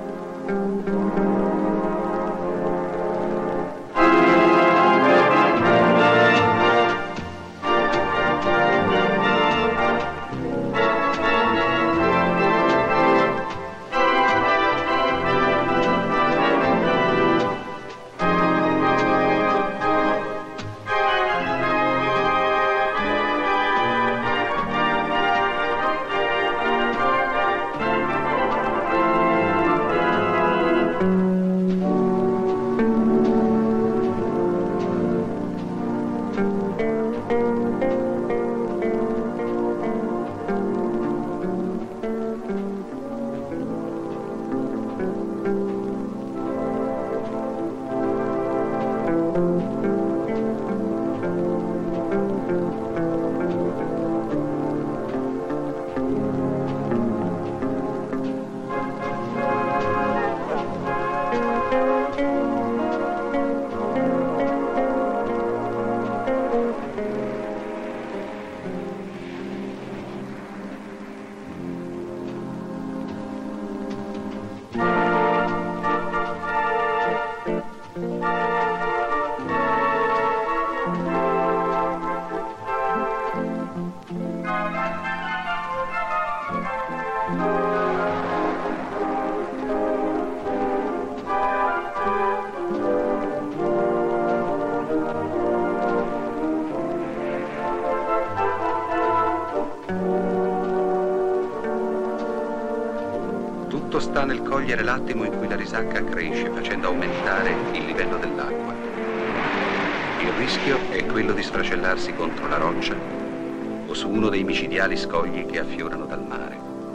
Tutto sta nel cogliere l'attimo in cui la risacca cresce, facendo aumentare il livello dell'acqua. Il rischio è quello di sfracellarsi contro la roccia o su uno dei micidiali scogli che affiorano dal mare.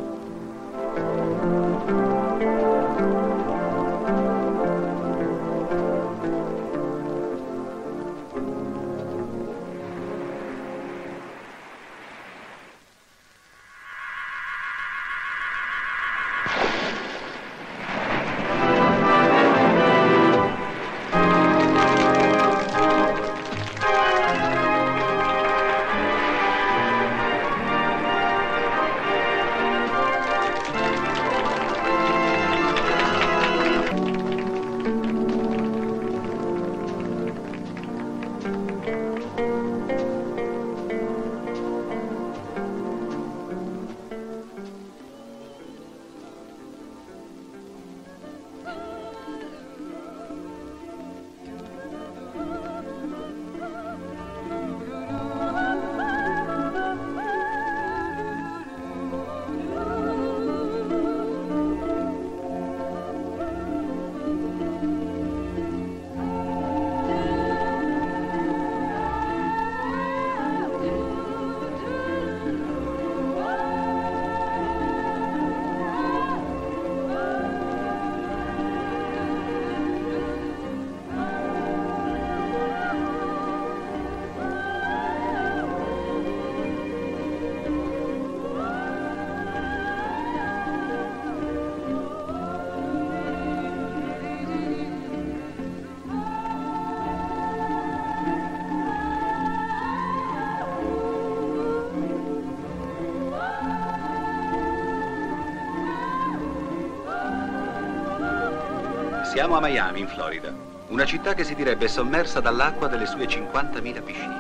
Siamo a Miami, in Florida, una città che si direbbe sommersa dall'acqua delle sue cinquantamila piscine.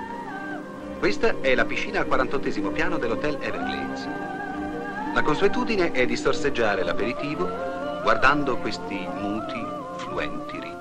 Questa è la piscina al quarantottesimo piano dell'Hotel Everglades. La consuetudine è di sorseggiare l'aperitivo guardando questi muti, fluenti ritmi.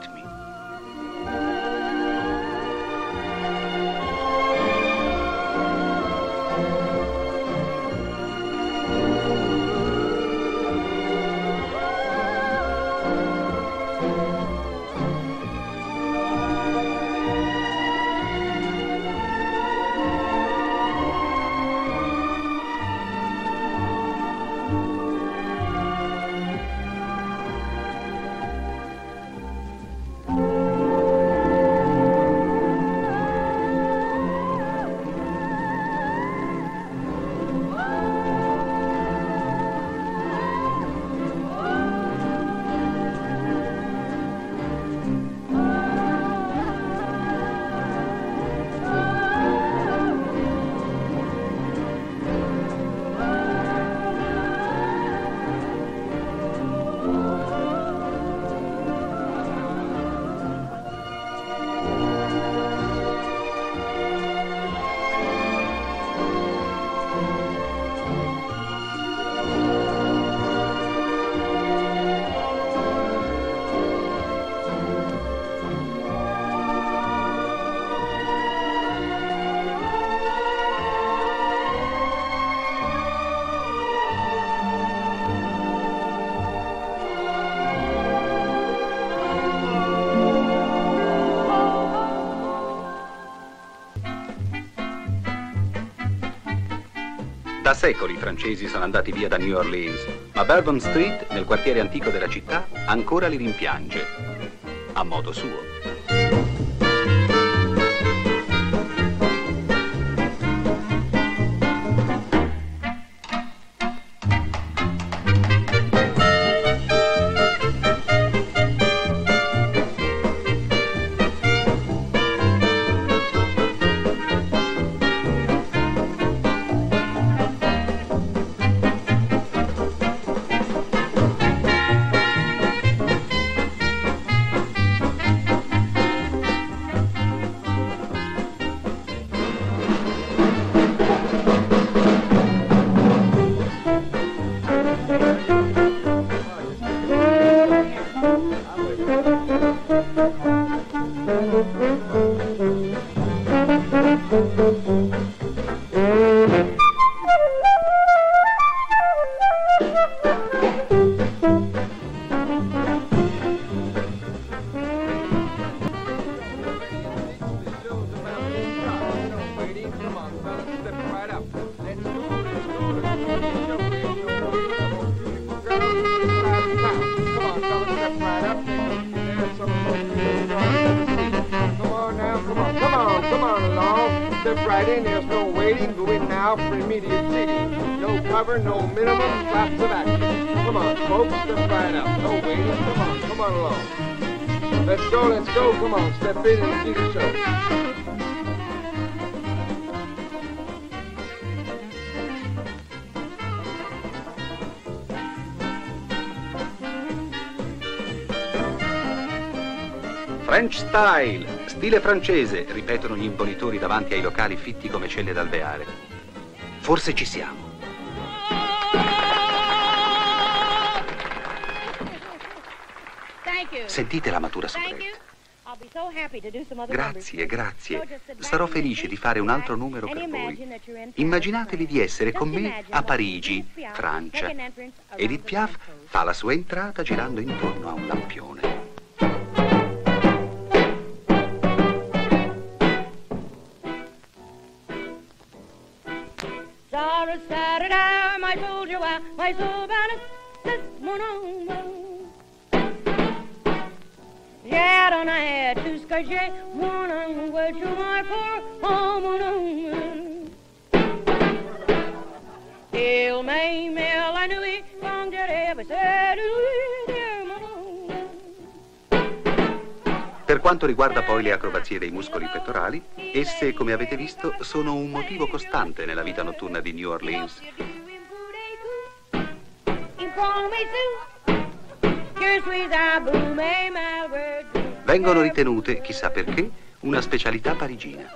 Da secoli i francesi sono andati via da New Orleans, ma Bourbon Street, nel quartiere antico della città, ancora li rimpiange, a modo suo. French style, stile francese, ripetono gli imbonitori davanti ai locali fitti come celle d'alveare. Forse ci siamo. Sentite la matura soubrette. Grazie, grazie. Sarò felice di fare un altro numero per voi. Immaginatevi di essere con me a Parigi, Francia. Edith Piaf fa la sua entrata girando intorno a un lampione. Saturday, my soldier, my soul this morning. Yeah, and I had two skirts, yeah, one on way to my poor home. Il me, Mel, I knew it, long did ever said, Per quanto riguarda poi le acrobazie dei muscoli pettorali, esse, come avete visto, sono un motivo costante nella vita notturna di New Orleans. Vengono ritenute, chissà perché, una specialità parigina.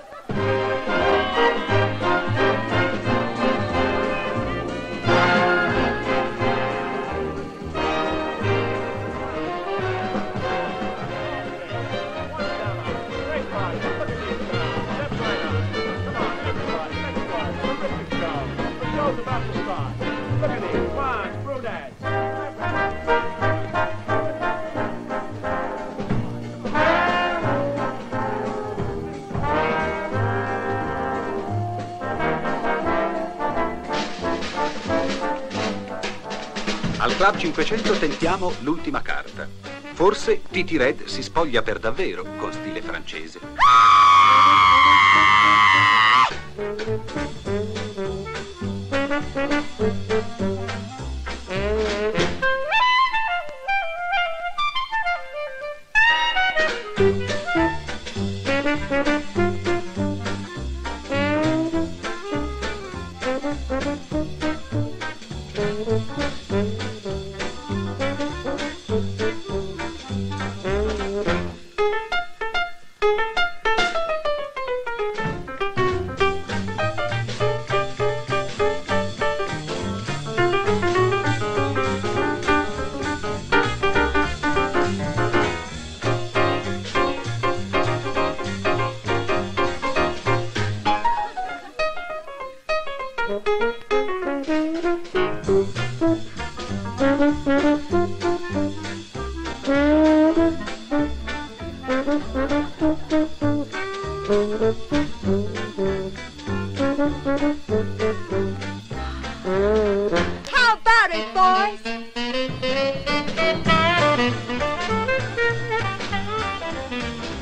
Al Club cinquecento tentiamo l'ultima carta. Forse Titi Red si spoglia per davvero con stile francese.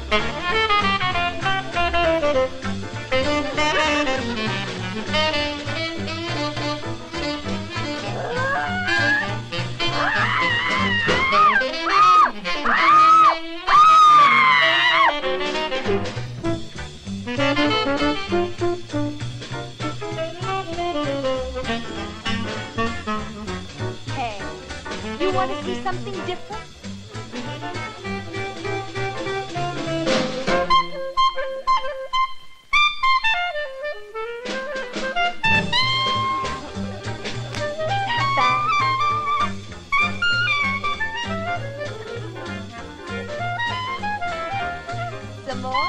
Hey, you want to see something different? Some more?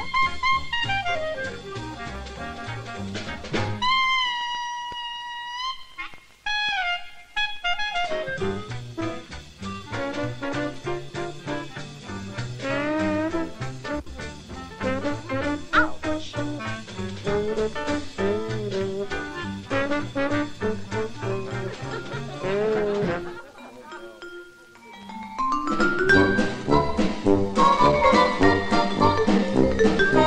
Ouch!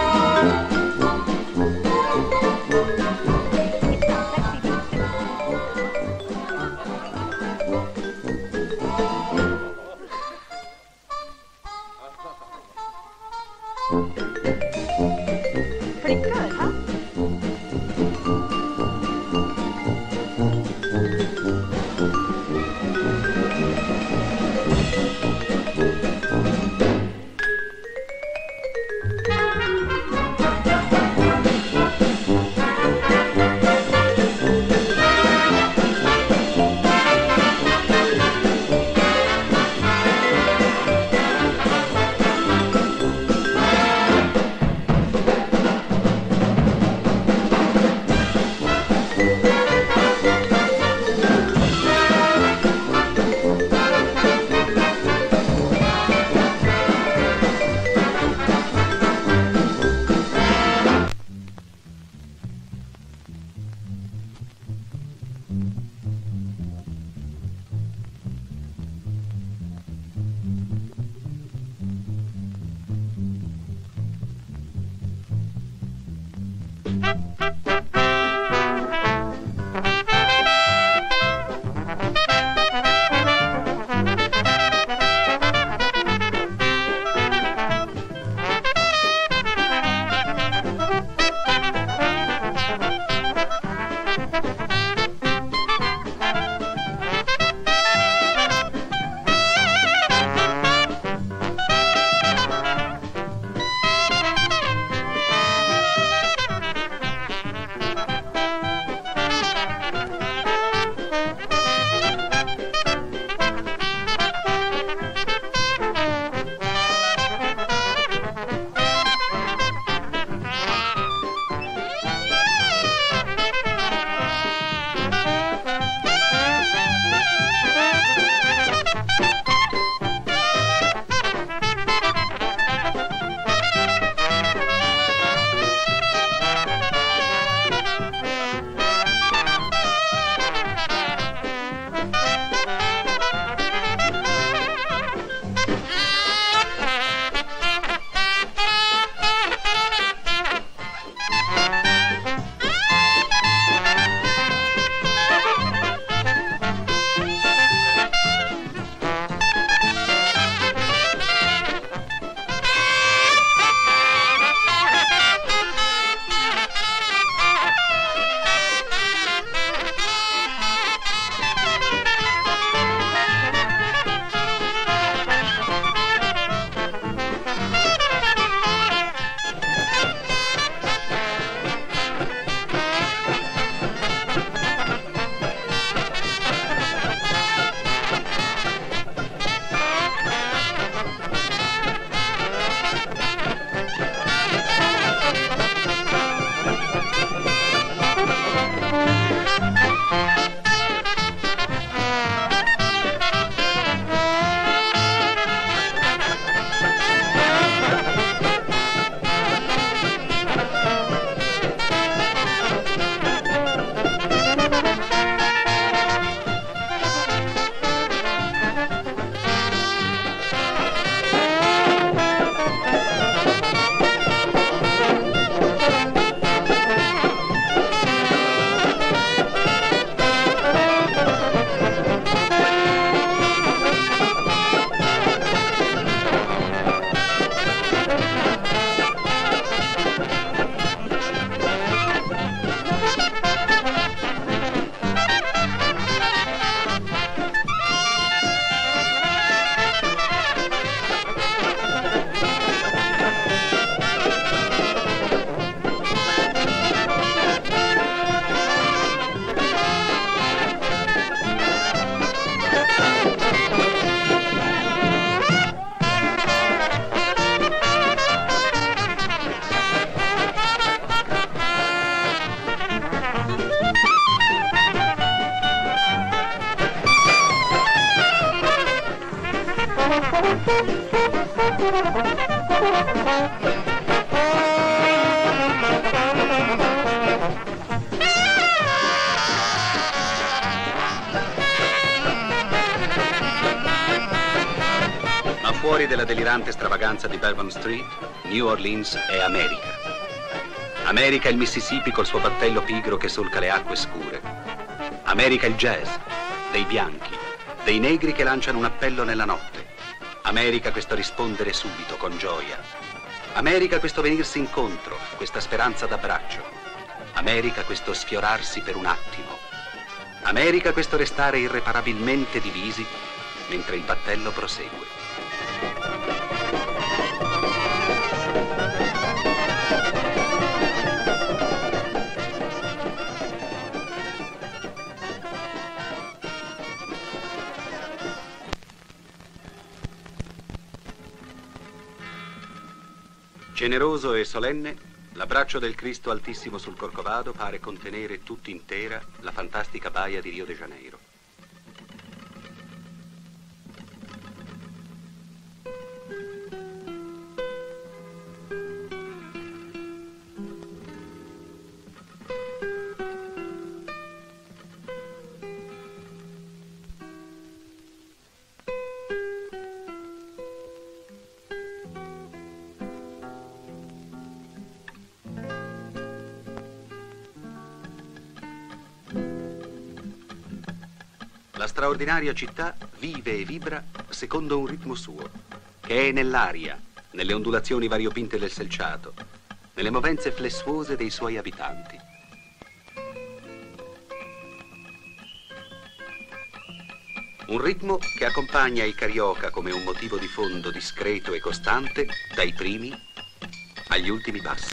Ma fuori della delirante stravaganza di Bourbon Street, New Orleans è America. America è il Mississippi col suo battello pigro che solca le acque scure. America è il jazz, dei bianchi, dei negri che lanciano un appello nella notte. America questo rispondere subito, con gioia. America questo venirsi incontro, questa speranza d'abbraccio. America questo sfiorarsi per un attimo. America questo restare irreparabilmente divisi mentre il battello prosegue. Generoso e solenne, l'abbraccio del Cristo Altissimo sul Corcovado pare contenere tutt'intera la fantastica baia di Rio de Janeiro. La straordinaria città vive e vibra secondo un ritmo suo, che è nell'aria, nelle ondulazioni variopinte del selciato, nelle movenze flessuose dei suoi abitanti. Un ritmo che accompagna il carioca come un motivo di fondo discreto e costante dai primi agli ultimi passi.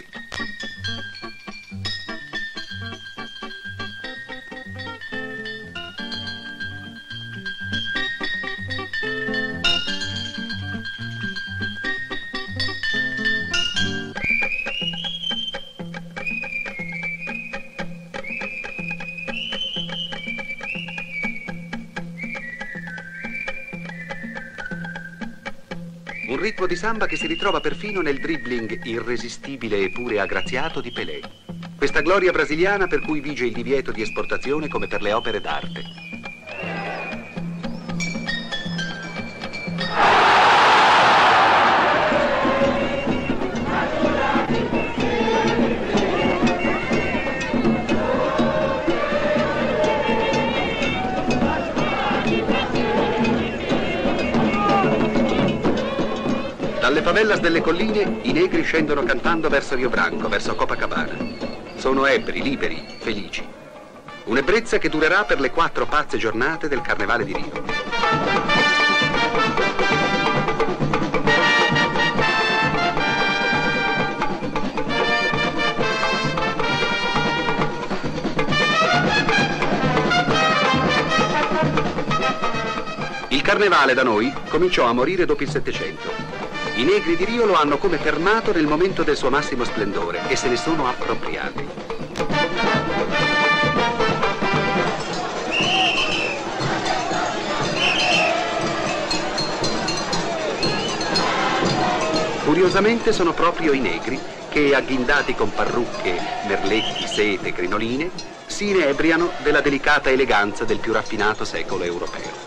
Un ritmo di samba che si ritrova perfino nel dribbling irresistibile e pure aggraziato di Pelé. Questa gloria brasiliana per cui vige il divieto di esportazione come per le opere d'arte. Dalle favelas delle colline i negri scendono cantando verso Rio Branco, verso Copacabana. Sono ebbri, liberi, felici. Un'ebbrezza che durerà per le quattro pazze giornate del Carnevale di Rio. Il Carnevale da noi cominciò a morire dopo il Settecento. I negri di Rio lo hanno come fermato nel momento del suo massimo splendore e se ne sono appropriati. Curiosamente sono proprio i negri che, agghindati con parrucche, merletti, sete, crinoline, si inebriano della delicata eleganza del più raffinato secolo europeo.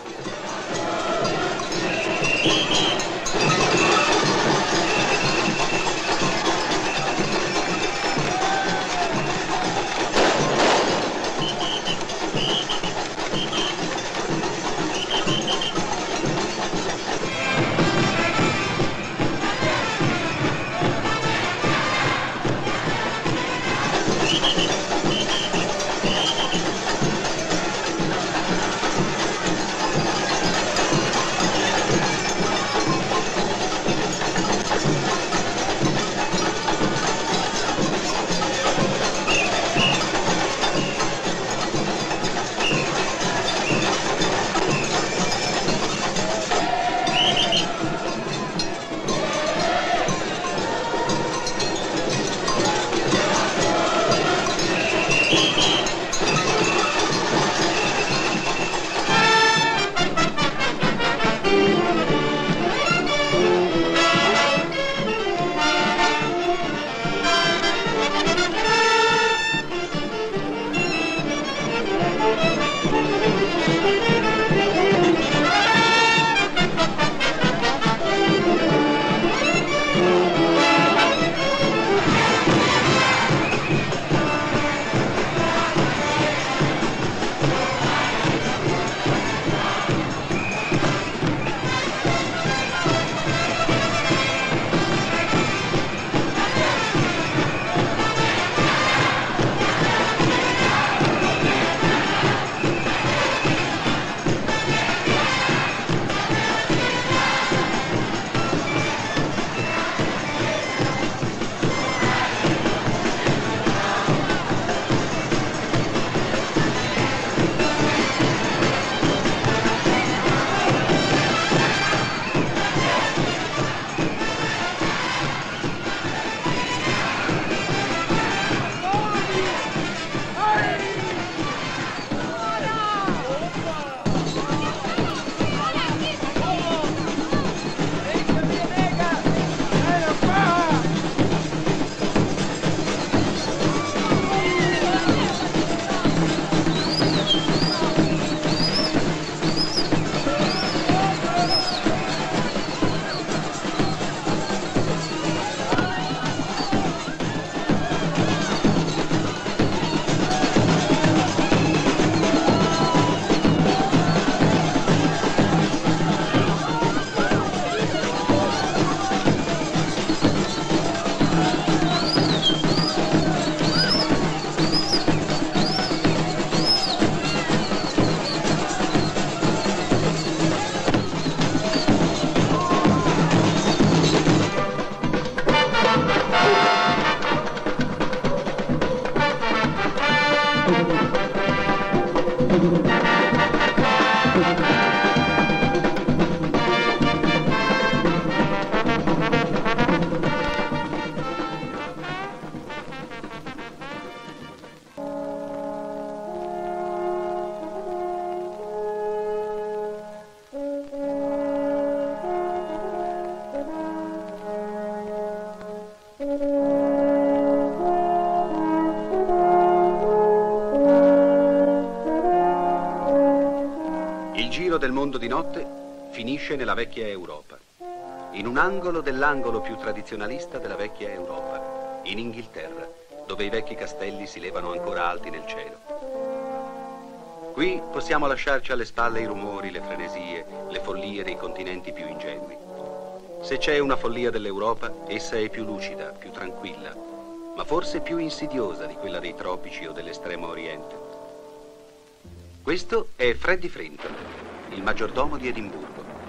del mondo di notte finisce nella vecchia Europa, in un angolo dell'angolo più tradizionalista della vecchia Europa, in Inghilterra, dove i vecchi castelli si levano ancora alti nel cielo. Qui possiamo lasciarci alle spalle i rumori, le frenesie, le follie dei continenti più ingenui. Se c'è una follia dell'Europa, essa è più lucida, più tranquilla, ma forse più insidiosa di quella dei tropici o dell'estremo oriente. Questo è Freddie Frinton, il maggiordomo di Edimburgo.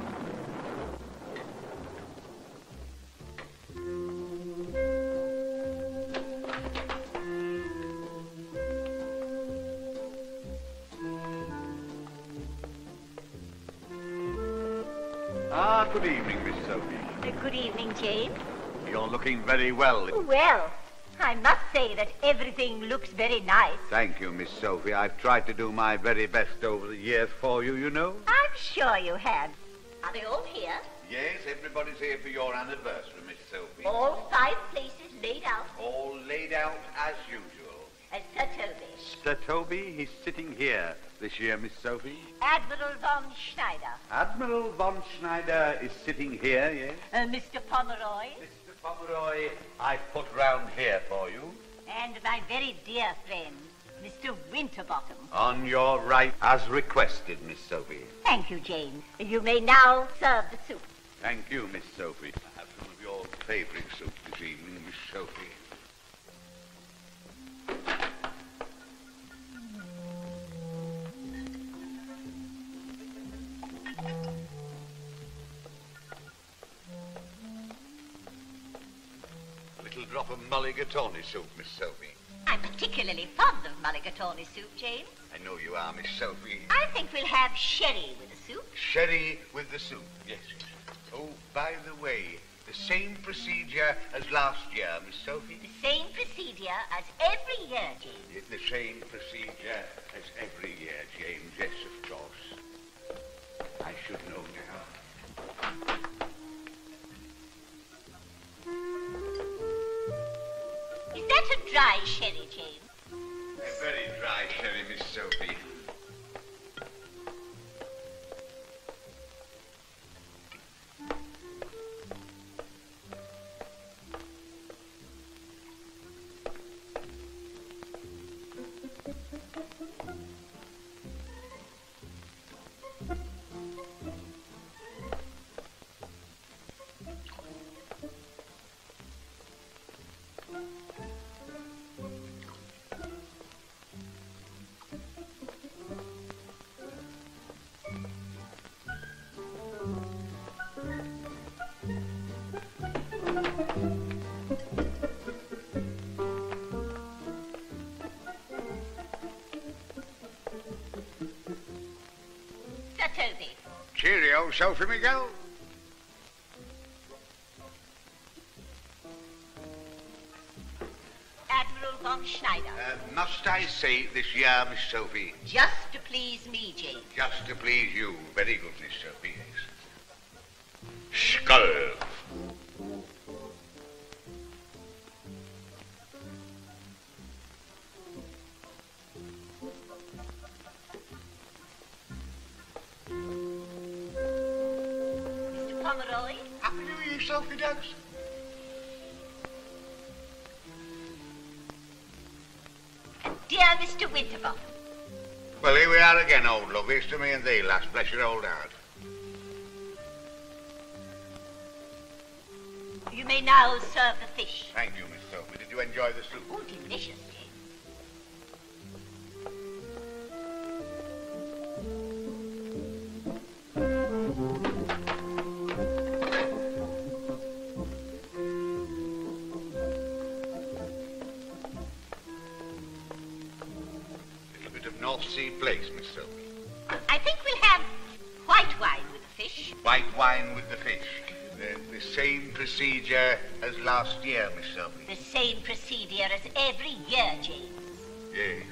Ah, good evening, Miss Sophie. Uh, good evening, James. You're looking very well. Well, I must say that everything looks very nice. Thank you, Miss Sophie. I've tried to do my very best over the years for you, you know. I'm sure you have. Are they all here? Yes, everybody's here for your anniversary, Miss Sophie. All five places laid out? All laid out as usual. As Sir Toby. Sir Toby, he's sitting here this year, Miss Sophie. Admiral von Schneider. Admiral von Schneider is sitting here, yes. Uh, Mister Pomeroy. Mister Pomeroy, I've put round here for you. And my very dear friend, Mister Winterbottom. On your right, as requested, Miss Sophie. Thank you, James. You may now serve the soup. Thank you, Miss Sophie. I have some of your favourite soup this evening, Miss Sophie. A little drop of mulligatawny soup, Miss Sophie. I'm particularly fond of mulligatawny soup, James. I know you are, Miss Sophie. I think we'll have sherry with the soup. Sherry with the soup, yes. Oh, by the way, the same procedure as last year, Miss Sophie. The same procedure as every year, James. The same procedure as every year, James, yes, of course. I should know now. Is that a dry sherry, James? A very dry sherry, Miss Sophie. Sir Toby. Cheerio, Sophie Miguel. Admiral von Schneider. Uh, must I say this year, Miss Sophie? Just to please me, James. Just to please you. Very good, Miss Sophie. Skull. Mister Pomeroy. Happy New Year, Sophie Douglas. And dear Mister Winterbottom. Well, here we are again, old love. Here's to me and thee, lass. Bless your old heart. You may now serve the fish. Thank you, Miss Sophie. Did you enjoy the soup? Oh, delicious, James. Little bit of North Sea place, Miss Sophie. I think we'll have white wine with the fish. White wine with the fish. The, the same procedure as last year, Miss Sophie. The same procedure as every year, James. Yes.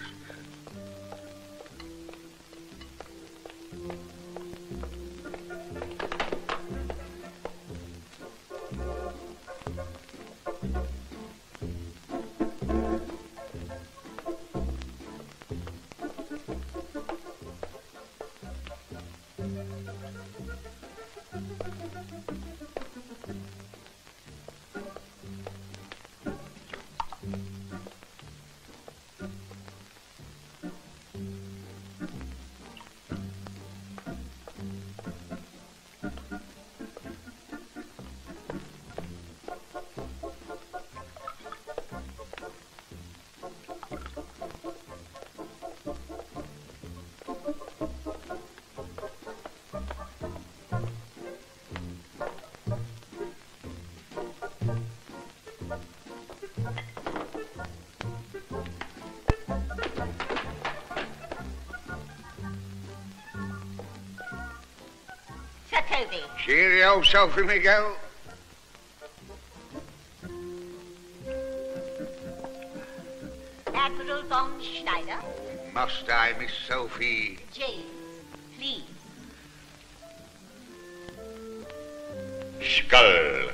Sir Toby. Cheerio, Sophie, me girl. Admiral von Schneider. Must I, Miss Sophie? James, please. Skull.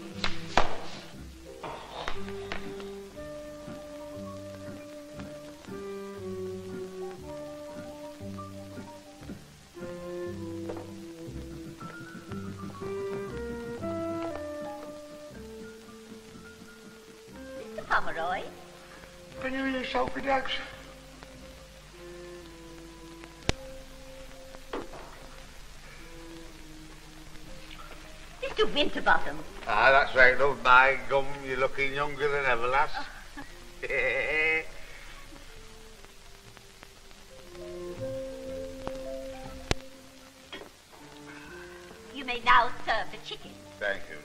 Mister Pomeroy. Can you hear Sophie, Dax? Mister Winterbottom. Ah, that's right, love. My gum, you're looking younger than ever, lass. You may now serve the chicken. Thank you.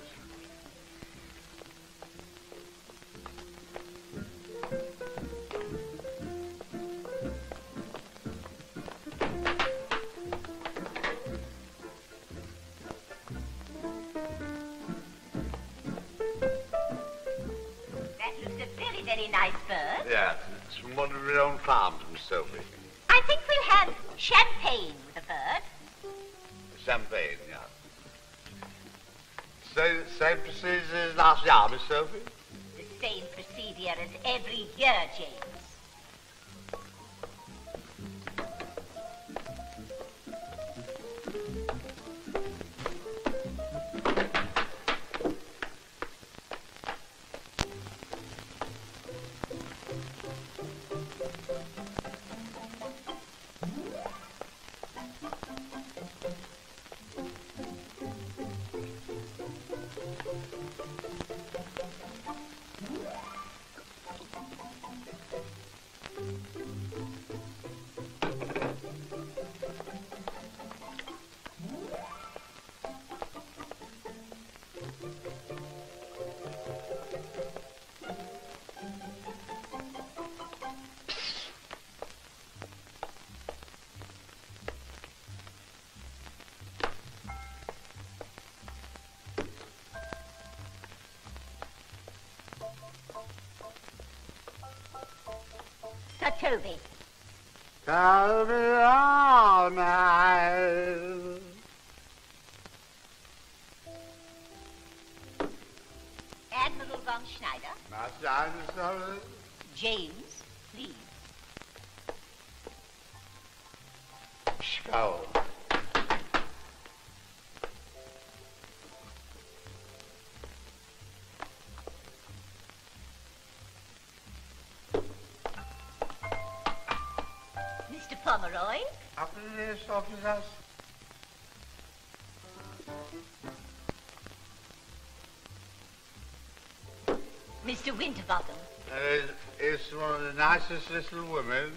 That looks a very, very nice bird. Yeah, it's from one of your own farms, Miss Sophie. I think we'll have champagne with the bird. Champagne, yeah. Same, same procedure as last year, Miss Sophie? The same procedure as every year, James. Sir Toby. Toby all night. Admiral von Schneider. Master, I'm sorry. James, please. Skull. Mister Pomeroy. Up in this office house. Mister Winterbottom. Uh, it's one of the nicest little women.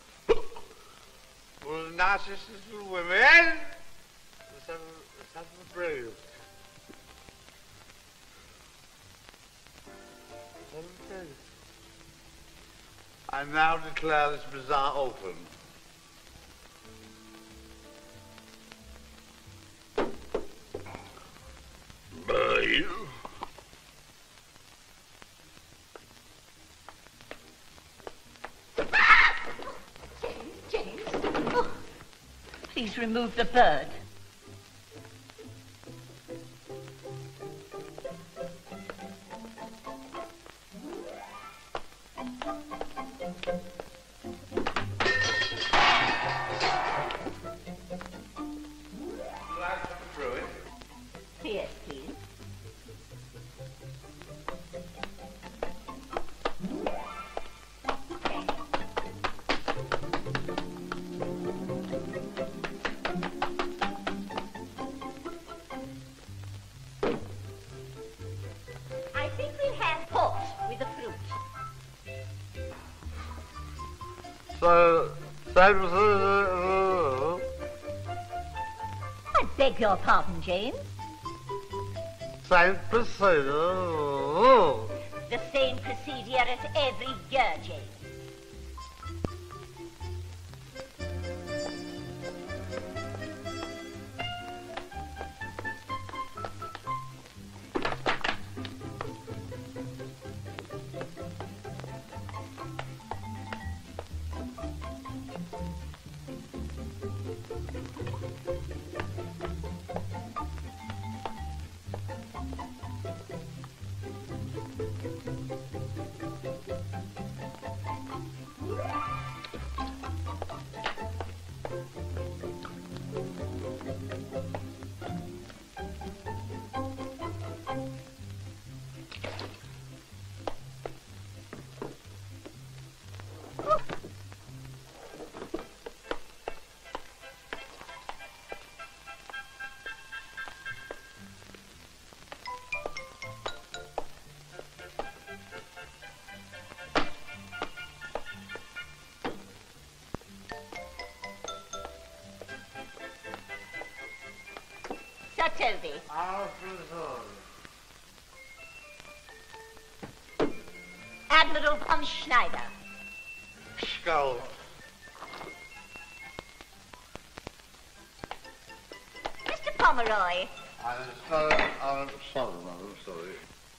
One of the nicest little women. Let's have a, let's have a brew. I now declare this bazaar open. Bye. James, oh, please remove the bird. Yes, please. I think we'll have port with the fruit. So, so, I beg your pardon, James. same procedure. The same procedure as every year, James. Sir Toby. Admiral von Schneider. Skull. Mister Pomeroy. I'm sorry, I'm sorry, I'm sorry.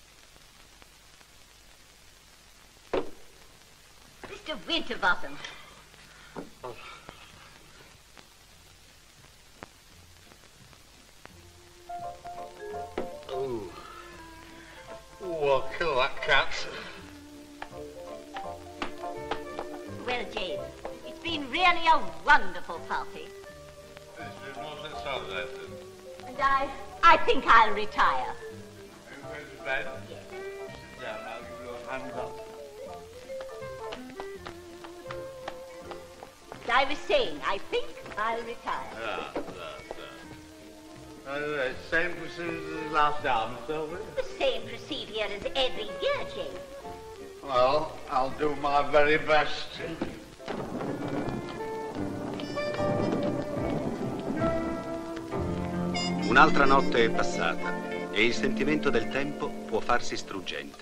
Mister Winterbottom. Oh. Oh. Oh, I'll kill that cat. Well, James, it's been really a wonderful party. And I, I think I'll retire. Yes. Sit down, I'll give you a hand up. As I was saying, I think I'll retire. Yeah, yeah, yeah. Uh, same procedure as last time, Sylvia? The same procedure as every year, James. Well, I'll do my very best. Un'altra notte è passata e il sentimento del tempo può farsi struggente.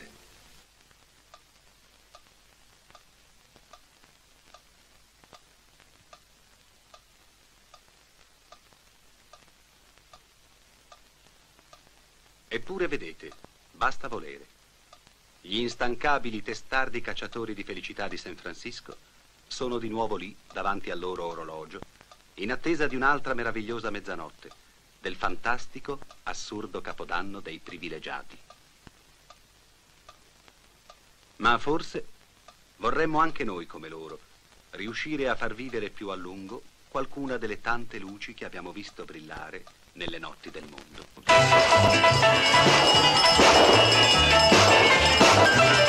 Eppure vedete, basta volere. Gli instancabili testardi cacciatori di felicità di San Francisco sono di nuovo lì, davanti al loro orologio, in attesa di un'altra meravigliosa mezzanotte, del fantastico, assurdo capodanno dei privilegiati. Ma forse vorremmo anche noi, come loro, riuscire a far vivere più a lungo qualcuna delle tante luci che abbiamo visto brillare nelle notti del mondo.